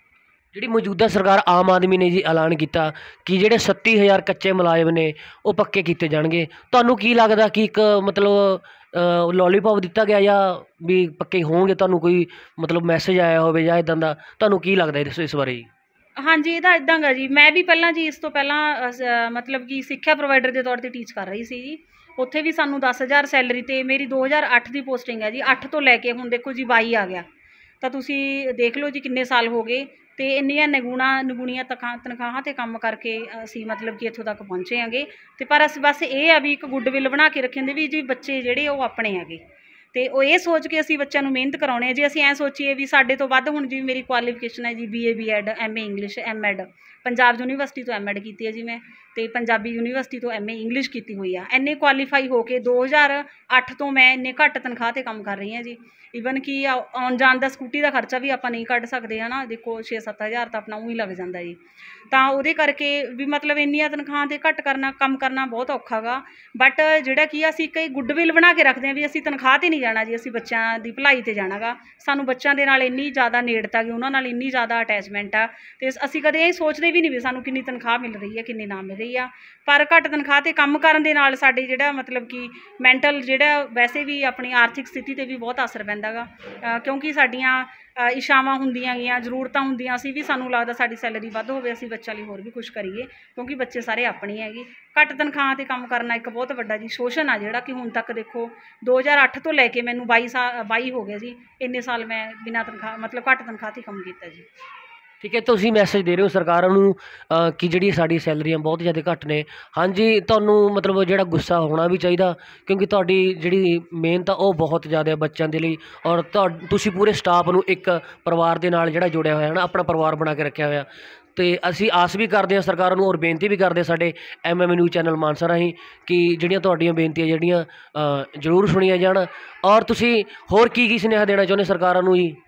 ਜਿਹੜੀ ਮੌਜੂਦਾ ਸਰਕਾਰ ਆਮ ਆਦਮੀ ਨੇ ਜੀ ਐਲਾਨ ਕੀਤਾ ਕਿ ਜਿਹੜੇ ਸੱਤੀ ਹਜ਼ਾਰ ਕੱਚੇ ਮੁਲਾਜ਼ਮ ਨੇ ਉਹ ਪੱਕੇ ਕੀਤੇ ਜਾਣਗੇ, ਤੁਹਾਨੂੰ ਕੀ ਲੱਗਦਾ ਕਿ ਇੱਕ ਮਤਲਬ ਲੋਲੀਪੌਪ ਦਿੱਤਾ ਗਿਆ ਜਾਂ ਵੀ ਪੱਕੇ ਹੋਣਗੇ? ਤੁਹਾਨੂੰ ਕੋਈ ਮਤਲਬ ਮੈਸੇਜ ਆਇਆ ਹੋਵੇ ਜਾਂ ਇੱਦਾਂ ਦਾ, ਤੁਹਾਨੂੰ ਕੀ ਲੱਗਦਾ ਇਸ ਇਸ ਬਾਰੇ ਜੀ? ਹਾਂਜੀ, ਇਹਦਾ ਇੱਦਾਂ ਗਾ ਜੀ, ਮੈਂ ਵੀ ਪਹਿਲਾਂ ਜੀ ਇਸ ਤੋਂ ਪਹਿਲਾਂ ਅਸ- ਮਤਲਬ ਕਿ ਸਿੱਖਿਆ ਪ੍ਰੋਵਾਈਡਰ ਦੇ ਤੌਰ 'ਤੇ ਟੀਚ ਕਰ ਰਹੀ ਸੀ ਜੀ। ਉੱਥੇ ਵੀ ਸਾਨੂੰ ਦਸ ਹਜ਼ਾਰ ਸੈਲਰੀ, ਅਤੇ ਮੇਰੀ ਦੋ ਹਜ਼ਾਰ ਅੱਠ ਦੀ ਪੋਸਟਿੰਗ ਹੈ ਜੀ। ਅੱਠ ਤੋਂ ਲੈ ਕੇ ਹੁਣ ਦੇਖੋ ਜੀ ਬਾਈ ਆ ਗਿਆ, ਤਾਂ ਤੁਸੀਂ ਦੇਖ ਲਓ ਜੀ ਕਿੰਨੇ ਸਾਲ ਹੋ ਗਏ। ਅਤੇ ਇੰਨੀਆਂ ਨਿਗੁਣਾ ਨਿਗੁਣੀਆਂ ਤਖਾ ਤਨਖਾਹਾਂ 'ਤੇ ਕੰਮ ਕਰਕੇ ਅਸੀਂ ਮਤਲਬ ਕਿ ਇੱਥੋਂ ਤੱਕ ਪਹੁੰਚੇ ਹੈਗੇ। ਅਤੇ ਪਰ ਅਸੀਂ ਬਸ ਇਹ ਆ ਵੀ ਇੱਕ ਗੁੱਡਵਿਲ ਬਣਾ ਕੇ ਰੱਖੇ ਹੁੰਦੇ ਵੀ ਜੀ ਬੱਚੇ ਜਿਹੜੇ ਉਹ ਆਪਣੇ ਹੈਗੇ, ਅਤੇ ਉਹ ਇਹ ਸੋਚ ਕੇ ਅਸੀਂ ਬੱਚਿਆਂ ਨੂੰ ਮਿਹਨਤ ਕਰਾਉਣੇ ਆ। ਜੇ ਅਸੀਂ ਐਂ ਸੋਚੀਏ ਵੀ ਸਾਡੇ ਤੋਂ ਵੱਧ, ਹੁਣ ਜੀ ਮੇਰੀ ਕੁਆਲੀਫਿਕੇਸ਼ਨ ਹੈ ਜੀ B A B Ed, M A English, M Ed Punjab university ਤੋਂ ਐਮ ਐਡ ਕੀਤੀ ਹੈ ਜੀ ਮੈਂ, ਅਤੇ ਪੰਜਾਬੀ ਯੂਨੀਵਰਸਿਟੀ ਤੋਂ ਐਮ ਏ ਇੰਗਲਿਸ਼ ਕੀਤੀ ਹੋਈ ਆ। ਇੰਨੇ ਕੁਆਲੀਫਾਈ ਹੋ ਕੇ ਦੋ ਹਜ਼ਾਰ ਅੱਠ ਤੋਂ ਮੈਂ ਇੰਨੇ ਘੱਟ ਤਨਖਾਹ 'ਤੇ ਕੰਮ ਕਰ ਰਹੀ ਹਾਂ ਜੀ। ਈਵਨ ਕਿ ਆਉਣ ਜਾਣ ਦਾ ਸਕੂਟੀ ਦਾ ਖਰਚਾ ਵੀ ਆਪਾਂ ਨਹੀਂ ਕੱਢ ਸਕਦੇ ਹੈ ਨਾ, ਦੇਖੋ ਛੇ ਸੱਤ ਹਜ਼ਾਰ ਤਾਂ ਆਪਣਾ ਊਂ ਹੀ ਲੱਗ ਜਾਂਦਾ ਜੀ। ਤਾਂ ਉਹਦੇ ਕਰਕੇ ਵੀ ਮਤਲਬ ਇੰਨੀਆਂ ਤਨਖਾਹਾਂ 'ਤੇ ਘੱਟ ਕਰਨਾ ਕੰਮ ਕਰਨਾ ਬਹੁਤ ਔਖਾ ਗਾ। ਬਟ ਜਿਹੜਾ ਕੀ ਆ, ਅਸੀਂ ਇੱਕ ਗੁੱਡਵਿਲ ਬਣਾ ਕੇ ਰੱਖਦੇ ਹਾਂ ਵੀ ਅਸੀਂ ਤਨਖਾਹ 'ਤੇ ਨਹੀਂ ਜਾਣਾ ਜੀ, ਅਸੀਂ ਬੱਚਿਆਂ ਦੀ ਭਲਾਈ 'ਤੇ ਜਾਣਾ ਗਾ। ਸਾਨੂੰ ਬੱਚਿਆਂ ਦੇ ਨਾਲ ਇੰਨੀ ਜ਼ਿਆਦਾ ਨੇੜਤਾ ਗੀ, ਉਹਨਾਂ ਨਾਲ ਇੰਨੀ ਜ਼ਿਆਦਾ ਅਟੈਚਮੈਂਟ ਆ, ਅਤੇ ਅਸੀਂ ਕਦੇ ਇਹ ਸੋਚਦੇ ਵੀ ਨਹੀਂ ਵੀ ਸਾਨੂੰ ਕਿੰਨੀ ਤਨਖਾਹ ਮਿਲ ਰਹੀ ਹੈ, ਕਿੰਨੀ ਨਾ ਮਿਲ ਰਹੀ ਆ। ਪਰ ਘੱਟ ਤਨਖਾਹ 'ਤੇ ਕੰਮ ਕਰਨ ਦੇ ਨਾਲ ਸਾਡੇ ਜਿਹੜਾ ਮਤਲਬ ਕਿ ਮੈਂਟਲ ਜਿਹੜਾ ਵੈਸੇ ਵੀ ਆਪਣੀ ਆਰਥਿਕ ਸਥਿਤੀ 'ਤੇ ਵੀ ਬਹੁਤ ਅਸਰ ਪੈਂਦਾ ਗਾ, ਕਿਉਂਕਿ ਸਾਡੀਆਂ ਇੱਛਾਵਾਂ ਹੁੰਦੀਆਂ ਗੀਆਂ, ਜ਼ਰੂਰਤਾਂ ਹੁੰਦੀਆਂ, ਅਸੀਂ ਵੀ ਸਾਨੂੰ ਲੱਗਦਾ ਸਾਡੀ ਸੈਲਰੀ ਵੱਧ ਹੋਵੇ, ਅਸੀਂ ਬੱਚਿਆਂ ਲਈ ਹੋਰ ਵੀ ਕੁਛ ਕਰੀਏ, ਕਿਉਂਕਿ ਬੱਚੇ ਸਾਰੇ ਆਪਣੇ ਹੈਗੇ। ਘੱਟ ਤਨਖਾਹਾਂ 'ਤੇ ਕੰਮ ਕਰਨਾ ਇੱਕ ਬਹੁਤ ਵੱਡਾ ਜੀ ਸ਼ੋਸ਼ਣ ਆ, ਜਿਹੜਾ ਕਿ ਹੁਣ ਤੱਕ ਦੇਖੋ ਦੋ ਹਜ਼ਾਰ ਅੱਠ ਤੋਂ ਲੈ ਕੇ ਮੈਨੂੰ ਬਾਈ ਸਾਲ ਬਾਈ ਹੋ ਗਏ ਜੀ, ਇੰਨੇ ਸਾਲ ਮੈਂ ਬਿਨਾਂ ਤਨਖਾਹ ਮਤਲਬ ਘੱਟ ਤਨਖਾਹ 'ਤੇ ਕੰਮ ਕੀਤਾ ਜੀ। ਠੀਕ ਹੈ, ਤੁਸੀਂ ਮੈਸੇਜ ਦੇ ਰਹੇ ਹੋ ਸਰਕਾਰਾਂ ਨੂੰ ਕਿ ਜਿਹੜੀ ਸਾਡੀ ਸੈਲਰੀਆਂ ਬਹੁਤ ਜ਼ਿਆਦਾ ਘੱਟ ਨੇ। ਹਾਂਜੀ, ਤੁਹਾਨੂੰ ਮਤਲਬ ਜਿਹੜਾ ਗੁੱਸਾ ਹੋਣਾ ਵੀ ਚਾਹੀਦਾ, ਕਿਉਂਕਿ ਤੁਹਾਡੀ ਜਿਹੜੀ ਮਿਹਨਤ ਆ ਉਹ ਬਹੁਤ ਜ਼ਿਆਦਾ ਬੱਚਿਆਂ ਦੇ ਲਈ, ਔਰ ਤੁਹਾ ਤੁਸੀਂ ਪੂਰੇ ਸਟਾਫ ਨੂੰ ਇੱਕ ਪਰਿਵਾਰ ਦੇ ਨਾਲ ਜਿਹੜਾ ਜੁੜਿਆ ਹੋਇਆ ਹੈ ਨਾ, ਆਪਣਾ ਪਰਿਵਾਰ ਬਣਾ ਕੇ ਰੱਖਿਆ ਹੋਇਆ। ਅਤੇ ਅਸੀਂ ਆਸ ਵੀ ਕਰਦੇ ਹਾਂ ਸਰਕਾਰਾਂ ਨੂੰ, ਔਰ ਬੇਨਤੀ ਵੀ ਕਰਦੇ ਸਾਡੇ M M news channel Mansa ਰਾਹੀਂ ਕਿ ਜਿਹੜੀਆਂ ਤੁਹਾਡੀਆਂ ਬੇਨਤੀਆਂ ਜਿਹੜੀਆਂ ਜ਼ਰੂਰ ਸੁਣੀਆਂ ਜਾਣ। ਔਰ ਤੁਸੀਂ ਹੋਰ ਕੀ ਕੀ ਸੁਨੇਹਾ ਦੇਣਾ ਚਾਹੁੰਦੇ ਸਰਕਾਰਾਂ ਨੂੰ ਜੀ?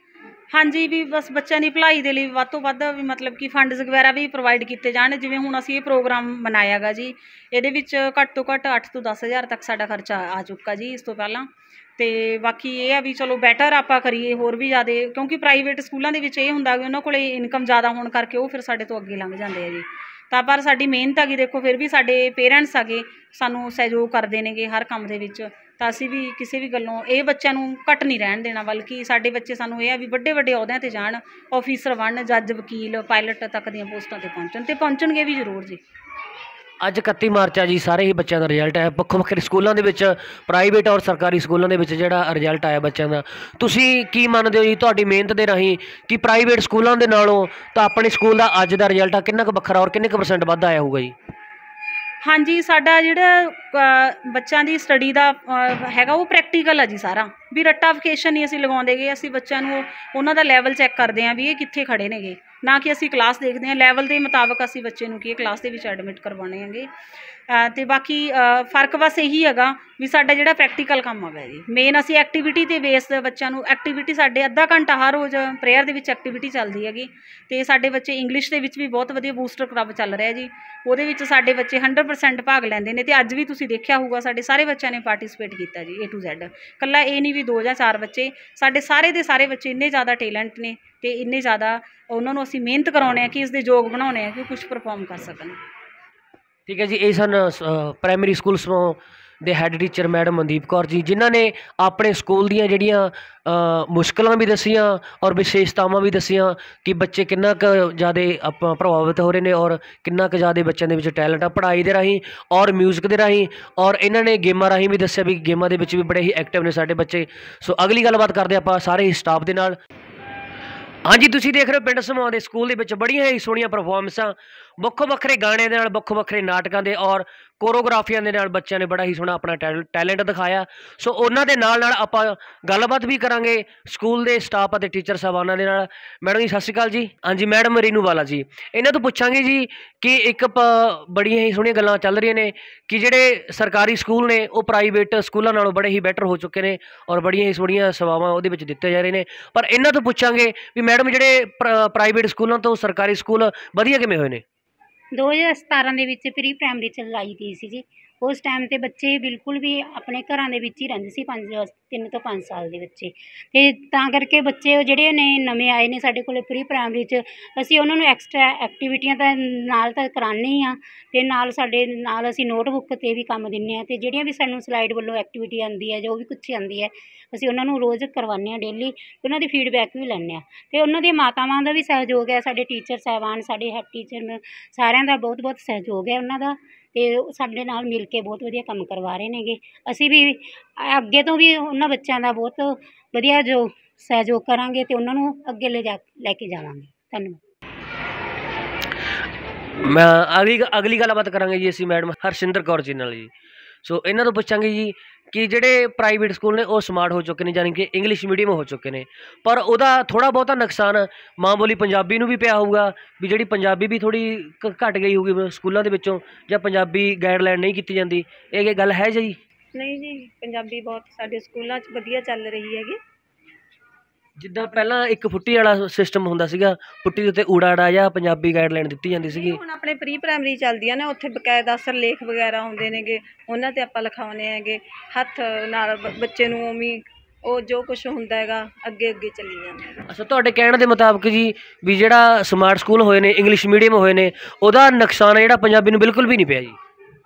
ਹਾਂਜੀ, ਵੀ ਬਸ ਬੱਚਿਆਂ ਦੀ ਭਲਾਈ ਦੇ ਲਈ ਵੱਧ ਤੋਂ ਵੱਧ ਵੀ ਮਤਲਬ ਕਿ ਫੰਡਸ ਵਗੈਰਾ ਵੀ ਪ੍ਰੋਵਾਈਡ ਕੀਤੇ ਜਾਣ। ਜਿਵੇਂ ਹੁਣ ਅਸੀਂ ਇਹ ਪ੍ਰੋਗਰਾਮ ਮਨਾਇਆ ਗਾ ਜੀ, ਇਹਦੇ ਵਿੱਚ ਘੱਟ ਤੋਂ ਘੱਟ ਅੱਠ ਤੋਂ ਦਸ ਹਜ਼ਾਰ ਤੱਕ ਸਾਡਾ ਖਰਚਾ ਆ ਚੁੱਕਾ ਜੀ ਇਸ ਤੋਂ ਪਹਿਲਾਂ। ਅਤੇ ਬਾਕੀ ਇਹ ਆ ਵੀ ਚਲੋ ਬੈਟਰ ਆਪਾਂ ਕਰੀਏ ਹੋਰ ਵੀ ਜ਼ਿਆਦਾ, ਕਿਉਂਕਿ ਪ੍ਰਾਈਵੇਟ ਸਕੂਲਾਂ ਦੇ ਵਿੱਚ ਇਹ ਹੁੰਦਾ ਕਿ ਉਹਨਾਂ ਕੋਲ ਇਨਕਮ ਜ਼ਿਆਦਾ ਹੋਣ ਕਰਕੇ ਉਹ ਫਿਰ ਸਾਡੇ ਤੋਂ ਅੱਗੇ ਲੰਘ ਜਾਂਦੇ ਆ ਜੀ। ਤਾਂ ਪਰ ਸਾਡੀ ਮਿਹਨਤ ਹੈਗੀ, ਦੇਖੋ ਫਿਰ ਵੀ ਸਾਡੇ ਪੇਰੈਂਟਸ ਹੈਗੇ ਸਾਨੂੰ ਸਹਿਯੋਗ ਕਰਦੇ ਨੇਗੇ ਹਰ ਕੰਮ ਦੇ ਵਿੱਚ, ਤਾਂ ਅਸੀਂ ਵੀ ਕਿਸੇ ਵੀ ਗੱਲੋਂ ਇਹ ਬੱਚਿਆਂ ਨੂੰ ਘੱਟ ਨਹੀਂ ਰਹਿਣ ਦੇਣਾ, ਬਲਕਿ ਸਾਡੇ ਬੱਚੇ ਸਾਨੂੰ ਇਹ ਆ ਵੀ ਵੱਡੇ ਵੱਡੇ ਅਹੁਦਿਆਂ 'ਤੇ ਜਾਣ, ਆਫੀਸਰ ਬਣਨ, ਜੱਜ, ਵਕੀਲ, ਪਾਇਲਟ ਤੱਕ ਦੀਆਂ ਪੋਸਟਾਂ 'ਤੇ ਪਹੁੰਚਣ, ਅਤੇ ਪਹੁੰਚਣਗੇ ਵੀ ਜ਼ਰੂਰ ਜੀ। ਅੱਜ ਇਕੱਤੀ ਮਾਰਚ ਆ ਜੀ, ਸਾਰੇ ਹੀ ਬੱਚਿਆਂ ਦਾ ਰਿਜ਼ਲਟ ਹੈ ਵੱਖੋ ਵੱਖਰੇ ਸਕੂਲਾਂ ਦੇ ਵਿੱਚ, ਪ੍ਰਾਈਵੇਟ ਔਰ ਸਰਕਾਰੀ ਸਕੂਲਾਂ ਦੇ ਵਿੱਚ ਜਿਹੜਾ ਰਿਜ਼ਲਟ ਆਇਆ ਬੱਚਿਆਂ ਦਾ। ਤੁਸੀਂ ਕੀ ਮੰਨਦੇ ਹੋ ਜੀ ਤੁਹਾਡੀ ਮਿਹਨਤ ਦੇ ਰਾਹੀਂ ਕਿ ਪ੍ਰਾਈਵੇਟ ਸਕੂਲਾਂ ਦੇ ਨਾਲੋਂ ਤਾਂ ਆਪਣੇ ਸਕੂਲ ਦਾ ਅੱਜ ਦਾ ਰਿਜ਼ਲਟ ਆ ਕਿੰਨਾ ਕੁ ਵੱਖਰਾ ਔਰ ਕਿੰਨੇ ਕੁ ਪਰਸੈਂਟ ਵੱਧ ਆਇਆ ਹੋਊਗਾ ਜੀ? ਹਾਂਜੀ, ਸਾਡਾ ਜਿਹੜਾ ਬੱਚਿਆਂ ਦੀ ਸਟੱਡੀ ਦਾ ਹੈਗਾ ਉਹ ਪ੍ਰੈਕਟੀਕਲ ਆ ਜੀ ਸਾਰਾ, ਵੀ ਰੱਟਾਫਿਕੇਸ਼ਨ ਨਹੀਂ ਅਸੀਂ ਲਗਾਉਂਦੇ ਗੇ। ਅਸੀਂ ਬੱਚਿਆਂ ਨੂੰ ਉਹਨਾਂ ਦਾ ਲੈਵਲ ਚੈੱਕ ਕਰਦੇ ਹਾਂ ਵੀ ਇਹ ਕਿੱਥੇ ਖੜ੍ਹੇ ਨੇਗੇ, ਨਾ ਕਿ ਅਸੀਂ ਕਲਾਸ ਦੇਖਦੇ ਹਾਂ। ਲੈਵਲ ਦੇ ਮੁਤਾਬਕ ਅਸੀਂ ਬੱਚੇ ਨੂੰ ਕੀ ਕਲਾਸ ਦੇ ਵਿੱਚ ਐਡਮਿਟ ਕਰਵਾਉਣੇ ਹੈਗੇ। ਅਤੇ ਬਾਕੀ ਫ਼ਰਕ ਬਸ ਇਹੀ ਹੈਗਾ ਵੀ ਸਾਡਾ ਜਿਹੜਾ ਪ੍ਰੈਕਟੀਕਲ ਕੰਮ ਹੈਗਾ ਜੀ, ਮੇਨ ਅਸੀਂ ਐਕਟੀਵਿਟੀ 'ਤੇ ਬੇਸ ਬੱਚਿਆਂ ਨੂੰ ਐਕਟੀਵਿਟੀ ਸਾਡੇ ਅੱਧਾ ਘੰਟਾ ਹਰ ਰੋਜ਼ ਪ੍ਰੇਅਰ ਦੇ ਵਿੱਚ ਐਕਟੀਵਿਟੀ ਚੱਲਦੀ ਹੈਗੀ। ਅਤੇ ਸਾਡੇ ਬੱਚੇ ਇੰਗਲਿਸ਼ ਦੇ ਵਿੱਚ ਵੀ ਬਹੁਤ ਵਧੀਆ ਬੂਸਟਰ ਕਲੱਬ ਚੱਲ ਰਿਹਾ ਜੀ, ਉਹਦੇ ਵਿੱਚ ਸਾਡੇ ਬੱਚੇ ਹੰਡਰਡ ਪਰਸੈਂਟ ਭਾਗ ਲੈਂਦੇ ਨੇ। ਅਤੇ ਅੱਜ ਵੀ ਤੁਸੀਂ ਦੇਖਿਆ ਹੋਊਗਾ ਸਾਡੇ ਸਾਰੇ ਬੱਚਿਆਂ ਨੇ ਪਾਰਟੀਸਪੇਟ ਕੀਤਾ ਜੀ, ਏ ਟੂ ਜ਼ੈਡ। ਇਕੱਲਾ ਇਹ ਨਹੀਂ ਵੀ ਦੋ ਜਾਂ ਚਾਰ ਬੱਚੇ, ਸਾਡੇ ਸਾਰੇ ਦੇ ਸਾਰੇ ਬੱਚੇ ਇੰਨੇ ਜ਼ਿਆਦਾ ਟੇਲੈਂਟ ਨੇ, ਅਤੇ ਇੰਨੇ ਜ਼ਿਆਦਾ ਉਹਨਾਂ ਨੂੰ ਅਸੀਂ ਮਿਹਨਤ ਕਰਾਉਂਦੇ ਹਾਂ ਕਿ ਇਸ ਦੇ ਯੋਗ ਬਣਾਉਂਦੇ ਹਾਂ ਕਿ ਕੁਛ ਪਰਫੋਰਮ ਕਰ ਸਕਣ। ਠੀਕ ਹੈ ਜੀ, ਇਹ ਸਨ ਪ੍ਰਾਇਮਰੀ ਸਕੂਲ ਸਮੂਹ ਦੇ head teacher madam Mandeep Kaur ji, ਜਿਨ੍ਹਾਂ ਨੇ ਆਪਣੇ ਸਕੂਲ ਦੀਆਂ ਜਿਹੜੀਆਂ ਮੁਸ਼ਕਲਾਂ ਵੀ ਦੱਸੀਆਂ ਔਰ ਵਿਸ਼ੇਸ਼ਤਾਵਾਂ ਵੀ ਦੱਸੀਆਂ ਕਿ ਬੱਚੇ ਕਿੰਨਾ ਕੁ ਜ਼ਿਆਦਾ ਆਪਾਂ ਪ੍ਰਭਾਵਿਤ ਹੋ ਰਹੇ ਨੇ ਔਰ ਕਿੰਨਾ ਕੁ ਜ਼ਿਆਦਾ ਬੱਚਿਆਂ ਦੇ ਵਿੱਚ ਟੈਲੈਂਟ ਆ ਪੜ੍ਹਾਈ ਦੇ ਰਾਹੀਂ ਔਰ ਮਿਊਜ਼ਿਕ ਦੇ ਰਾਹੀਂ। ਔਰ ਇਹਨਾਂ ਨੇ ਗੇਮਾਂ ਰਾਹੀਂ ਵੀ ਦੱਸਿਆ ਵੀ ਗੇਮਾਂ ਦੇ ਵਿੱਚ ਵੀ ਬੜੇ ਹੀ ਐਕਟਿਵ ਨੇ ਸਾਡੇ ਬੱਚੇ। ਸੋ ਅਗਲੀ ਗੱਲਬਾਤ ਕਰਦੇ ਆਪਾਂ ਸਾਰੇ ਹੀ ਸਟਾਫ ਦੇ ਨਾਲ। ਹਾਂਜੀ, ਤੁਸੀਂ ਦੇਖ ਰਹੇ ਹੋ ਪਿੰਡ ਸਮੂਹ ਦੇ ਸਕੂਲ ਦੇ ਵਿੱਚ ਬੜੀਆਂ ਹੀ ਸੋਹਣੀਆਂ ਪਰਫੋਰਮੈਂਸਾਂ, ਵੱਖੋ ਵੱਖਰੇ ਗਾਣਿਆਂ ਦੇ ਨਾਲ, ਵੱਖੋ ਵੱਖਰੇ ਨਾਟਕਾਂ ਦੇ ਔਰ ਕੋਰੀਓਗ੍ਰਾਫੀਆਂ ਦੇ ਨਾਲ ਬੱਚਿਆਂ ਨੇ ਬੜਾ ਹੀ ਸੋਹਣਾ ਆਪਣਾ ਟੈਲ ਟੈਲੈਂਟ ਦਿਖਾਇਆ। ਸੋ ਉਹਨਾਂ ਦੇ ਨਾਲ ਨਾਲ ਆਪਾਂ ਗੱਲਬਾਤ ਵੀ ਕਰਾਂਗੇ ਸਕੂਲ ਦੇ ਸਟਾਫ ਅਤੇ ਟੀਚਰ ਸਾਹਿਬਾਨਾਂ ਦੇ ਨਾਲ। ਮੈਡਮ ਜੀ ਸਤਿ ਸ਼੍ਰੀ ਅਕਾਲ ਜੀ। ਹਾਂਜੀ ਮੈਡਮ ਰੀਨੂ ਵਾਲਾ ਜੀ, ਇਹਨਾਂ ਤੋਂ ਪੁੱਛਾਂਗੇ ਜੀ ਕਿ ਇੱਕ ਪ ਬੜੀਆਂ ਹੀ ਸੋਹਣੀਆਂ ਗੱਲਾਂ ਚੱਲ ਰਹੀਆਂ ਨੇ ਕਿ ਜਿਹੜੇ ਸਰਕਾਰੀ ਸਕੂਲ ਨੇ ਉਹ ਪ੍ਰਾਈਵੇਟ ਸਕੂਲਾਂ ਨਾਲੋਂ ਬੜੇ ਹੀ ਬੈਟਰ ਹੋ ਚੁੱਕੇ ਨੇ ਔਰ ਬੜੀਆਂ ਹੀ ਸੋਹਣੀਆਂ ਸੇਵਾਵਾਂ ਉਹਦੇ ਵਿੱਚ ਦਿੱਤੇ ਜਾ ਰਹੇ ਨੇ। ਪਰ ਇਹਨਾਂ ਤੋਂ ਪੁੱਛਾਂਗੇ ਵੀ ਮੈਡਮ ਜਿਹੜੇ ਪ੍ਰਾਈਵੇਟ ਸਕੂਲਾਂ ਤੋਂ ਸਰਕਾਰੀ ਸਕੂਲ ਵਧੀਆ ਕਿਵੇਂ ਹੋਏ ਨੇ? ਦੋ ਹਜ਼ਾਰ ਸਤਾਰਾਂ ਦੇ ਵਿੱਚ ਪ੍ਰੀ ਪ੍ਰਾਇਮਰੀ ਚਲਾਈ ਗਈ ਸੀ ਜੀ। ਉਸ ਟਾਈਮ 'ਤੇ ਬੱਚੇ ਬਿਲਕੁਲ ਵੀ ਆਪਣੇ ਘਰਾਂ ਦੇ ਵਿੱਚ ਹੀ ਰਹਿੰਦੇ ਸੀ, ਪੰਜ ਤਿੰਨ ਤੋਂ ਪੰਜ ਸਾਲ ਦੇ ਬੱਚੇ। ਅਤੇ ਤਾਂ ਕਰਕੇ ਬੱਚੇ ਜਿਹੜੇ ਨੇ ਨਵੇਂ ਆਏ ਨੇ ਸਾਡੇ ਕੋਲ ਪ੍ਰੀ ਪ੍ਰਾਇਮਰੀ 'ਚ, ਅਸੀਂ ਉਹਨਾਂ ਨੂੰ ਐਕਸਟਰਾ ਐਕਟੀਵਿਟੀਆਂ ਤਾਂ ਨਾਲ ਤਾਂ ਕਰਾਉਂਦੇ ਹੀ ਹਾਂ, ਅਤੇ ਨਾਲ ਸਾਡੇ ਨਾਲ ਅਸੀਂ ਨੋਟਬੁੱਕ 'ਤੇ ਵੀ ਕੰਮ ਦਿੰਦੇ ਹਾਂ, ਅਤੇ ਜਿਹੜੀਆਂ ਵੀ ਸਾਨੂੰ ਸਲਾਈਡ ਵੱਲੋਂ ਐਕਟੀਵਿਟੀ ਆਉਂਦੀ ਹੈ, ਜੋ ਵੀ ਕੁਛ ਆਉਂਦੀ ਹੈ, ਅਸੀਂ ਉਹਨਾਂ ਨੂੰ ਰੋਜ਼ ਕਰਵਾਉਂਦੇ ਹਾਂ ਡੇਲੀ, ਅਤੇ ਉਹਨਾਂ ਦੀ ਫੀਡਬੈਕ ਵੀ ਲੈਂਦੇ ਹਾਂ। ਅਤੇ ਉਹਨਾਂ ਦੀਆਂ ਮਾਤਾਵਾਂ ਦਾ ਵੀ ਸਹਿਯੋਗ ਹੈ, ਸਾਡੇ ਟੀਚਰ ਸਾਹਿਬਾਨ, ਸਾਡੇ ਹੈਡ ਟੀਚਰ, ਸਾਰਿਆਂ ਦਾ ਬਹੁਤ ਬਹੁਤ ਸਹਿਯੋਗ ਹੈ ਉਹਨਾਂ ਦਾ, ਅਤੇ ਉਹ ਸਾਡੇ ਨਾਲ ਮਿਲ ਕੇ ਬਹੁਤ ਵਧੀਆ ਕੰਮ ਕਰਵਾ ਰਹੇ ਨੇਗੇ। ਅਸੀਂ ਵੀ ਅੱਗੇ ਤੋਂ ਵੀ ਉਹਨਾਂ ਬੱਚਿਆਂ ਦਾ ਬਹੁਤ ਵਧੀਆ ਜੋ ਸਹਿਯੋਗ ਕਰਾਂਗੇ ਅਤੇ ਉਹਨਾਂ ਨੂੰ ਅੱਗੇ ਲੈ ਜਾ ਲੈ ਕੇ ਜਾਵਾਂਗੇ। ਧੰਨਵਾਦ। ਮੈਂ ਅਗਲੀ ਅਗਲੀ ਗੱਲਬਾਤ ਕਰਾਂਗੇ ਜੀ ਅਸੀਂ ਮੈਡਮ ਹਰਸ਼ਿੰਦਰ ਕੌਰ ਜੀ ਨਾਲ ਜੀ। ਸੋ ਇਹਨਾਂ ਤੋਂ ਪੁੱਛਾਂਗੇ ਜੀ ਕਿ ਜਿਹੜੇ ਪ੍ਰਾਈਵੇਟ ਸਕੂਲ ਨੇ ਉਹ ਸਮਾਰਟ ਹੋ ਚੁੱਕੇ ਨੇ, ਯਾਨੀ ਕਿ ਇੰਗਲਿਸ਼ ਮੀਡੀਅਮ ਹੋ ਚੁੱਕੇ ਨੇ, ਪਰ ਉਹਦਾ ਥੋੜ੍ਹਾ ਬਹੁਤਾ ਨੁਕਸਾਨ ਮਾਂ ਬੋਲੀ ਪੰਜਾਬੀ ਨੂੰ ਵੀ ਪਿਆ ਹੋਊਗਾ, ਵੀ ਜਿਹੜੀ ਪੰਜਾਬੀ ਵੀ ਥੋੜ੍ਹੀ ਘੱਟ ਗਈ ਹੋਊਗੀ ਸਕੂਲਾਂ ਦੇ ਵਿੱਚੋਂ, ਜਾਂ ਪੰਜਾਬੀ ਗਾਈਡਲਾਈਨ ਨਹੀਂ ਕੀਤੀ ਜਾਂਦੀ। ਇਹ ਗੱਲ ਹੈ ਜੀ? ਨਹੀਂ ਜੀ, ਪੰਜਾਬੀ ਬਹੁਤ ਸਾਡੇ ਸਕੂਲਾਂ 'ਚ ਵਧੀਆ ਚੱਲ ਰਹੀ ਹੈਗੀ। ਜਿੱਦਾਂ ਪਹਿਲਾਂ ਇੱਕ ਫੁੱਟੀ ਵਾਲਾ ਸਿਸਟਮ ਹੁੰਦਾ ਸੀਗਾ, ਫੁੱਟੀ ਦੇ ਉੱਤੇ ਊੜਾ ਅੜਾ ਜਾਂ ਪੰਜਾਬੀ ਗਾਈਡਲਾਈਨ ਦਿੱਤੀ ਜਾਂਦੀ ਸੀਗੀ। ਹੁਣ ਆਪਣੇ ਪ੍ਰੀ ਪ੍ਰਾਇਮਰੀ ਚੱਲਦੀਆਂ ਨੇ, ਉੱਥੇ ਬਕਾਇਦਾ ਸਿਰਲੇਖ ਵਗੈਰਾ ਹੁੰਦੇ ਨੇਗੇ, ਉਹਨਾਂ 'ਤੇ ਆਪਾਂ ਲਿਖਾਉਂਦੇ ਹੈਗੇ ਹੱਥ ਨਾਲ ਬੱਚੇ ਨੂੰ, ਉਵੇਂ ਉਹ ਜੋ ਕੁਛ ਹੁੰਦਾ ਹੈਗਾ ਅੱਗੇ ਅੱਗੇ ਚੱਲੀ ਜਾਂਦਾ। ਅੱਛਾ, ਤੁਹਾਡੇ ਕਹਿਣ ਦੇ ਮੁਤਾਬਕ ਜੀ ਵੀ ਜਿਹੜਾ ਸਮਾਰਟ ਸਕੂਲ ਹੋਏ ਨੇ, ਇੰਗਲਿਸ਼ ਮੀਡੀਅਮ ਹੋਏ ਨੇ, ਉਹਦਾ ਨੁਕਸਾਨ ਜਿਹੜਾ ਪੰਜਾਬੀ ਨੂੰ ਬਿਲਕੁਲ ਵੀ ਨਹੀਂ ਪਿਆ ਜੀ?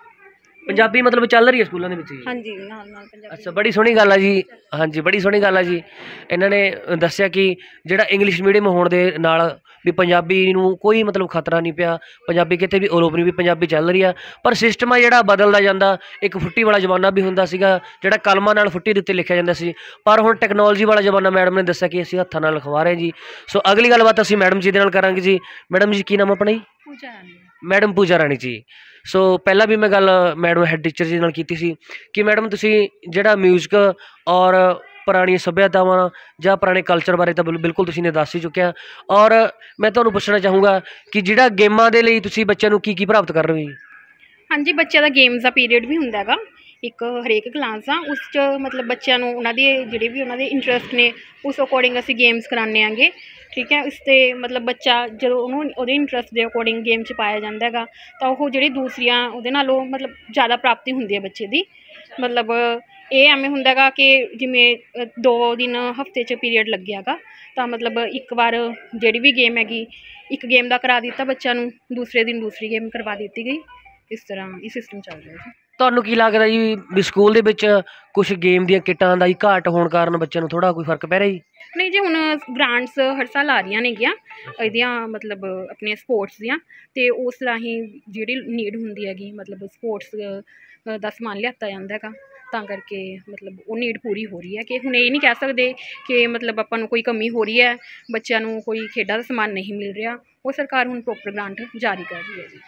ਪੰਜਾਬੀ ਮਤਲਬ ਚੱਲ ਰਹੀ ਹੈ ਸਕੂਲਾਂ ਦੇ ਵਿੱਚ ਜੀ? ਹਾਂਜੀ, ਨਾਲ ਨਾਲ ਪੰਜਾਬੀ। ਅੱਛਾ, ਬੜੀ ਸੋਹਣੀ ਗੱਲ ਆ ਜੀ। ਹਾਂਜੀ, ਬੜੀ ਸੋਹਣੀ ਗੱਲ ਆ ਜੀ। ਇਹਨਾਂ ਨੇ ਦੱਸਿਆ ਕਿ ਜਿਹੜਾ ਇੰਗਲਿਸ਼ ਮੀਡੀਅਮ ਹੋਣ ਦੇ ਨਾਲ ਵੀ ਪੰਜਾਬੀ ਨੂੰ ਕੋਈ ਮਤਲਬ ਖਤਰਾ ਨਹੀਂ ਪਿਆ, ਪੰਜਾਬੀ ਕਿਤੇ ਵੀ ਔਲ ਓਵਰ ਨਹੀਂ, ਵੀ ਪੰਜਾਬੀ ਚੱਲ ਰਹੀ ਆ, ਪਰ ਸਿਸਟਮ ਆ ਜਿਹੜਾ ਬਦਲਦਾ ਜਾਂਦਾ। ਇੱਕ ਫੁੱਟੀ ਵਾਲਾ ਜ਼ਮਾਨਾ ਵੀ ਹੁੰਦਾ ਸੀਗਾ, ਜਿਹੜਾ ਕਲਮਾਂ ਨਾਲ ਫੁੱਟੀ ਦੇ ਉੱਤੇ ਲਿਖਿਆ ਜਾਂਦਾ ਸੀ, ਪਰ ਹੁਣ ਟੈਕਨੋਲੋਜੀ ਵਾਲਾ ਜ਼ਮਾਨਾ ਮੈਡਮ ਨੇ ਦੱਸਿਆ ਕਿ ਅਸੀਂ ਹੱਥਾਂ ਨਾਲ ਲਿਖਵਾ ਰਹੇ ਜੀ। ਸੋ ਅਗਲੀ ਗੱਲਬਾਤ ਅਸੀਂ ਮੈਡਮ ਜੀ ਦੇ ਨਾਲ ਕਰਾਂਗੇ ਜੀ। ਮੈਡਮ ਜੀ, ਕੀ ਨਾਮ ਆਪਣਾ ਜੀ? ਪੂਜਾ ਰਾਣੀ। ਮੈਡਮ ਪੂਜਾ ਰਾਣੀ ਜੀ। ਸੋ ਪਹਿਲਾਂ ਵੀ ਮੈਂ ਗੱਲ ਮੈਡਮ ਹੈਡ ਟੀਚਰ ਜੀ ਨਾਲ ਕੀਤੀ ਸੀ ਕਿ ਮੈਡਮ ਤੁਸੀਂ ਜਿਹੜਾ ਮਿਊਜ਼ਿਕ ਔਰ ਪੁਰਾਣੀਆਂ ਸੱਭਿਅਤਾਵਾਂ ਜਾਂ ਪੁਰਾਣੇ ਕਲਚਰ ਬਾਰੇ ਤਾਂ ਬਿਲ ਬਿਲਕੁਲ ਤੁਸੀਂ ਨੇ ਦੱਸ ਹੀ ਚੁੱਕਿਆ, ਔਰ ਮੈਂ ਤੁਹਾਨੂੰ ਪੁੱਛਣਾ ਚਾਹੂੰਗਾ ਕਿ ਜਿਹੜਾ ਗੇਮਾਂ ਦੇ ਲਈ ਤੁਸੀਂ ਬੱਚਿਆਂ ਨੂੰ ਕੀ ਕੀ ਪ੍ਰਾਪਤ ਕਰ ਰਹੇ ਹੋ ਜੀ? ਹਾਂਜੀ, ਬੱਚਿਆਂ ਦਾ ਗੇਮਸ ਦਾ ਪੀਰੀਅਡ ਵੀ ਹੁੰਦਾ ਹੈਗਾ ਇੱਕ ਹਰੇਕ ਕਲਾਸ ਦਾ, ਉਸ 'ਚ ਮਤਲਬ ਬੱਚਿਆਂ ਨੂੰ ਉਹਨਾਂ ਦੇ ਜਿਹੜੇ ਵੀ ਉਹਨਾਂ ਦੇ ਇੰਟਰਸਟ ਨੇ ਉਸ ਅਕੋਰਡਿੰਗ ਅਸੀਂ ਗੇਮਸ ਕਰਾਉਂਦੇ ਆਂਗੇ। ਠੀਕ ਹੈ, ਇਸ 'ਤੇ ਮਤਲਬ ਬੱਚਾ ਜਦੋਂ ਉਹਨੂੰ ਉਹਦੇ ਇੰਟਰਸਟ ਦੇ ਅਕੋਰਡਿੰਗ ਗੇਮ 'ਚ ਪਾਇਆ ਜਾਂਦਾ ਹੈਗਾ ਤਾਂ ਉਹ ਜਿਹੜੀ ਦੂਸਰੀਆਂ ਉਹਦੇ ਨਾਲੋਂ ਮਤਲਬ ਜ਼ਿਆਦਾ ਪ੍ਰਾਪਤੀ ਹੁੰਦੀ ਹੈ ਬੱਚੇ ਦੀ। ਮਤਲਬ ਇਹ ਐਵੇਂ ਹੁੰਦਾ ਗਾ ਕਿ ਜਿਵੇਂ ਦੋ ਦਿਨ ਹਫਤੇ 'ਚ ਪੀਰੀਅਡ ਲੱਗਿਆ ਗਾ ਤਾਂ ਮਤਲਬ ਇੱਕ ਵਾਰ ਜਿਹੜੀ ਵੀ ਗੇਮ ਹੈਗੀ ਇੱਕ ਗੇਮ ਦਾ ਕਰਾ ਦਿੱਤਾ ਬੱਚਿਆਂ ਨੂੰ, ਦੂਸਰੇ ਦਿਨ ਦੂਸਰੀ ਗੇਮ ਕਰਵਾ ਦਿੱਤੀ ਗਈ। ਇਸ ਤਰ੍ਹਾਂ ਇਹ ਸਿਸਟਮ ਚੱਲ ਰਿਹਾ ਜੀ। ਤੁਹਾਨੂੰ ਕੀ ਲੱਗਦਾ ਜੀ ਵੀ ਸਕੂਲ ਦੇ ਵਿੱਚ ਕੁਛ ਗੇਮ ਦੀਆਂ ਕਿੱਟਾਂ ਦਾ ਹੀ ਘਾਟ ਹੋਣ ਕਾਰਨ ਬੱਚਿਆਂ ਨੂੰ ਥੋੜ੍ਹਾ ਕੋਈ ਫਰਕ ਪੈ ਰਿਹਾ ਜੀ? ਨਹੀਂ ਜੀ, ਹੁਣ ਗ੍ਰਾਂਟਸ ਹਰ ਸਾਲ ਆ ਰਹੀਆਂ ਨੇਗੀਆਂ ਇਹਦੀਆਂ ਮਤਲਬ ਆਪਣੀਆਂ ਸਪੋਰਟਸ ਦੀਆਂ, ਅਤੇ ਉਸ ਰਾਹੀਂ ਜਿਹੜੀ ਨੀਡ ਹੁੰਦੀ ਹੈਗੀ ਮਤਲਬ ਸਪੋਰਟਸ ਦਾ ਸਮਾਨ ਲਿਆਤਾ ਜਾਂਦਾ ਹੈਗਾ, ਤਾਂ ਕਰਕੇ ਮਤਲਬ ਉਹ ਨੀਡ ਪੂਰੀ ਹੋ ਰਹੀ ਹੈ। ਕਿ ਹੁਣ ਇਹ ਨਹੀਂ ਕਹਿ ਸਕਦੇ ਕਿ ਮਤਲਬ ਆਪਾਂ ਨੂੰ ਕੋਈ ਕਮੀ ਹੋ ਰਹੀ ਹੈ, ਬੱਚਿਆਂ ਨੂੰ ਕੋਈ ਖੇਡਾਂ ਦਾ ਸਮਾਨ ਨਹੀਂ ਮਿਲ ਰਿਹਾ, ਉਹ ਸਰਕਾਰ ਹੁਣ ਪ੍ਰੋਪਰ ਗ੍ਰਾਂਟ ਜਾਰੀ ਕਰ ਰਹੀ ਹੈ ਜੀ।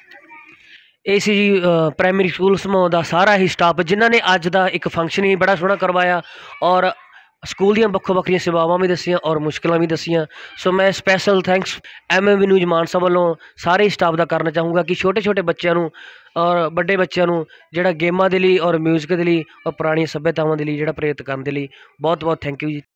ਇਹ ਸੀ ਜੀ ਪ੍ਰਾਇਮਰੀ ਸਕੂਲ ਸਮੂਹ ਦਾ ਸਾਰਾ ਹੀ ਸਟਾਫ ਜਿਨ੍ਹਾਂ ਨੇ ਅੱਜ ਦਾ ਇੱਕ ਫੰਕਸ਼ਨ ਹੀ ਬੜਾ ਸੋਹਣਾ ਕਰਵਾਇਆ, ਔਰ ਸਕੂਲ ਦੀਆਂ ਵੱਖੋ ਵੱਖਰੀਆਂ ਸੇਵਾਵਾਂ ਵੀ ਦੱਸੀਆਂ ਔਰ ਮੁਸ਼ਕਿਲਾਂ ਵੀ ਦੱਸੀਆਂ। ਸੋ ਮੈਂ special thanks M M news Mansa ਵੱਲੋਂ ਸਾਰੇ ਸਟਾਫ ਦਾ ਕਰਨਾ ਚਾਹੂੰਗਾ ਕਿ ਛੋਟੇ ਛੋਟੇ ਬੱਚਿਆਂ ਨੂੰ ਔਰ ਵੱਡੇ ਬੱਚਿਆਂ ਨੂੰ ਜਿਹੜਾ ਗੇਮਾਂ ਦੇ ਲਈ ਔਰ ਮਿਊਜ਼ਿਕ ਦੇ ਲਈ ਔਰ ਪੁਰਾਣੀਆਂ ਸੱਭਿਅਤਾਵਾਂ ਦੇ ਲਈ ਜਿਹੜਾ ਪ੍ਰੇਰਿਤ ਕਰਨ ਦੇ ਲਈ ਬਹੁਤ ਬਹੁਤ ਥੈਂਕ ਯੂ ਜੀ।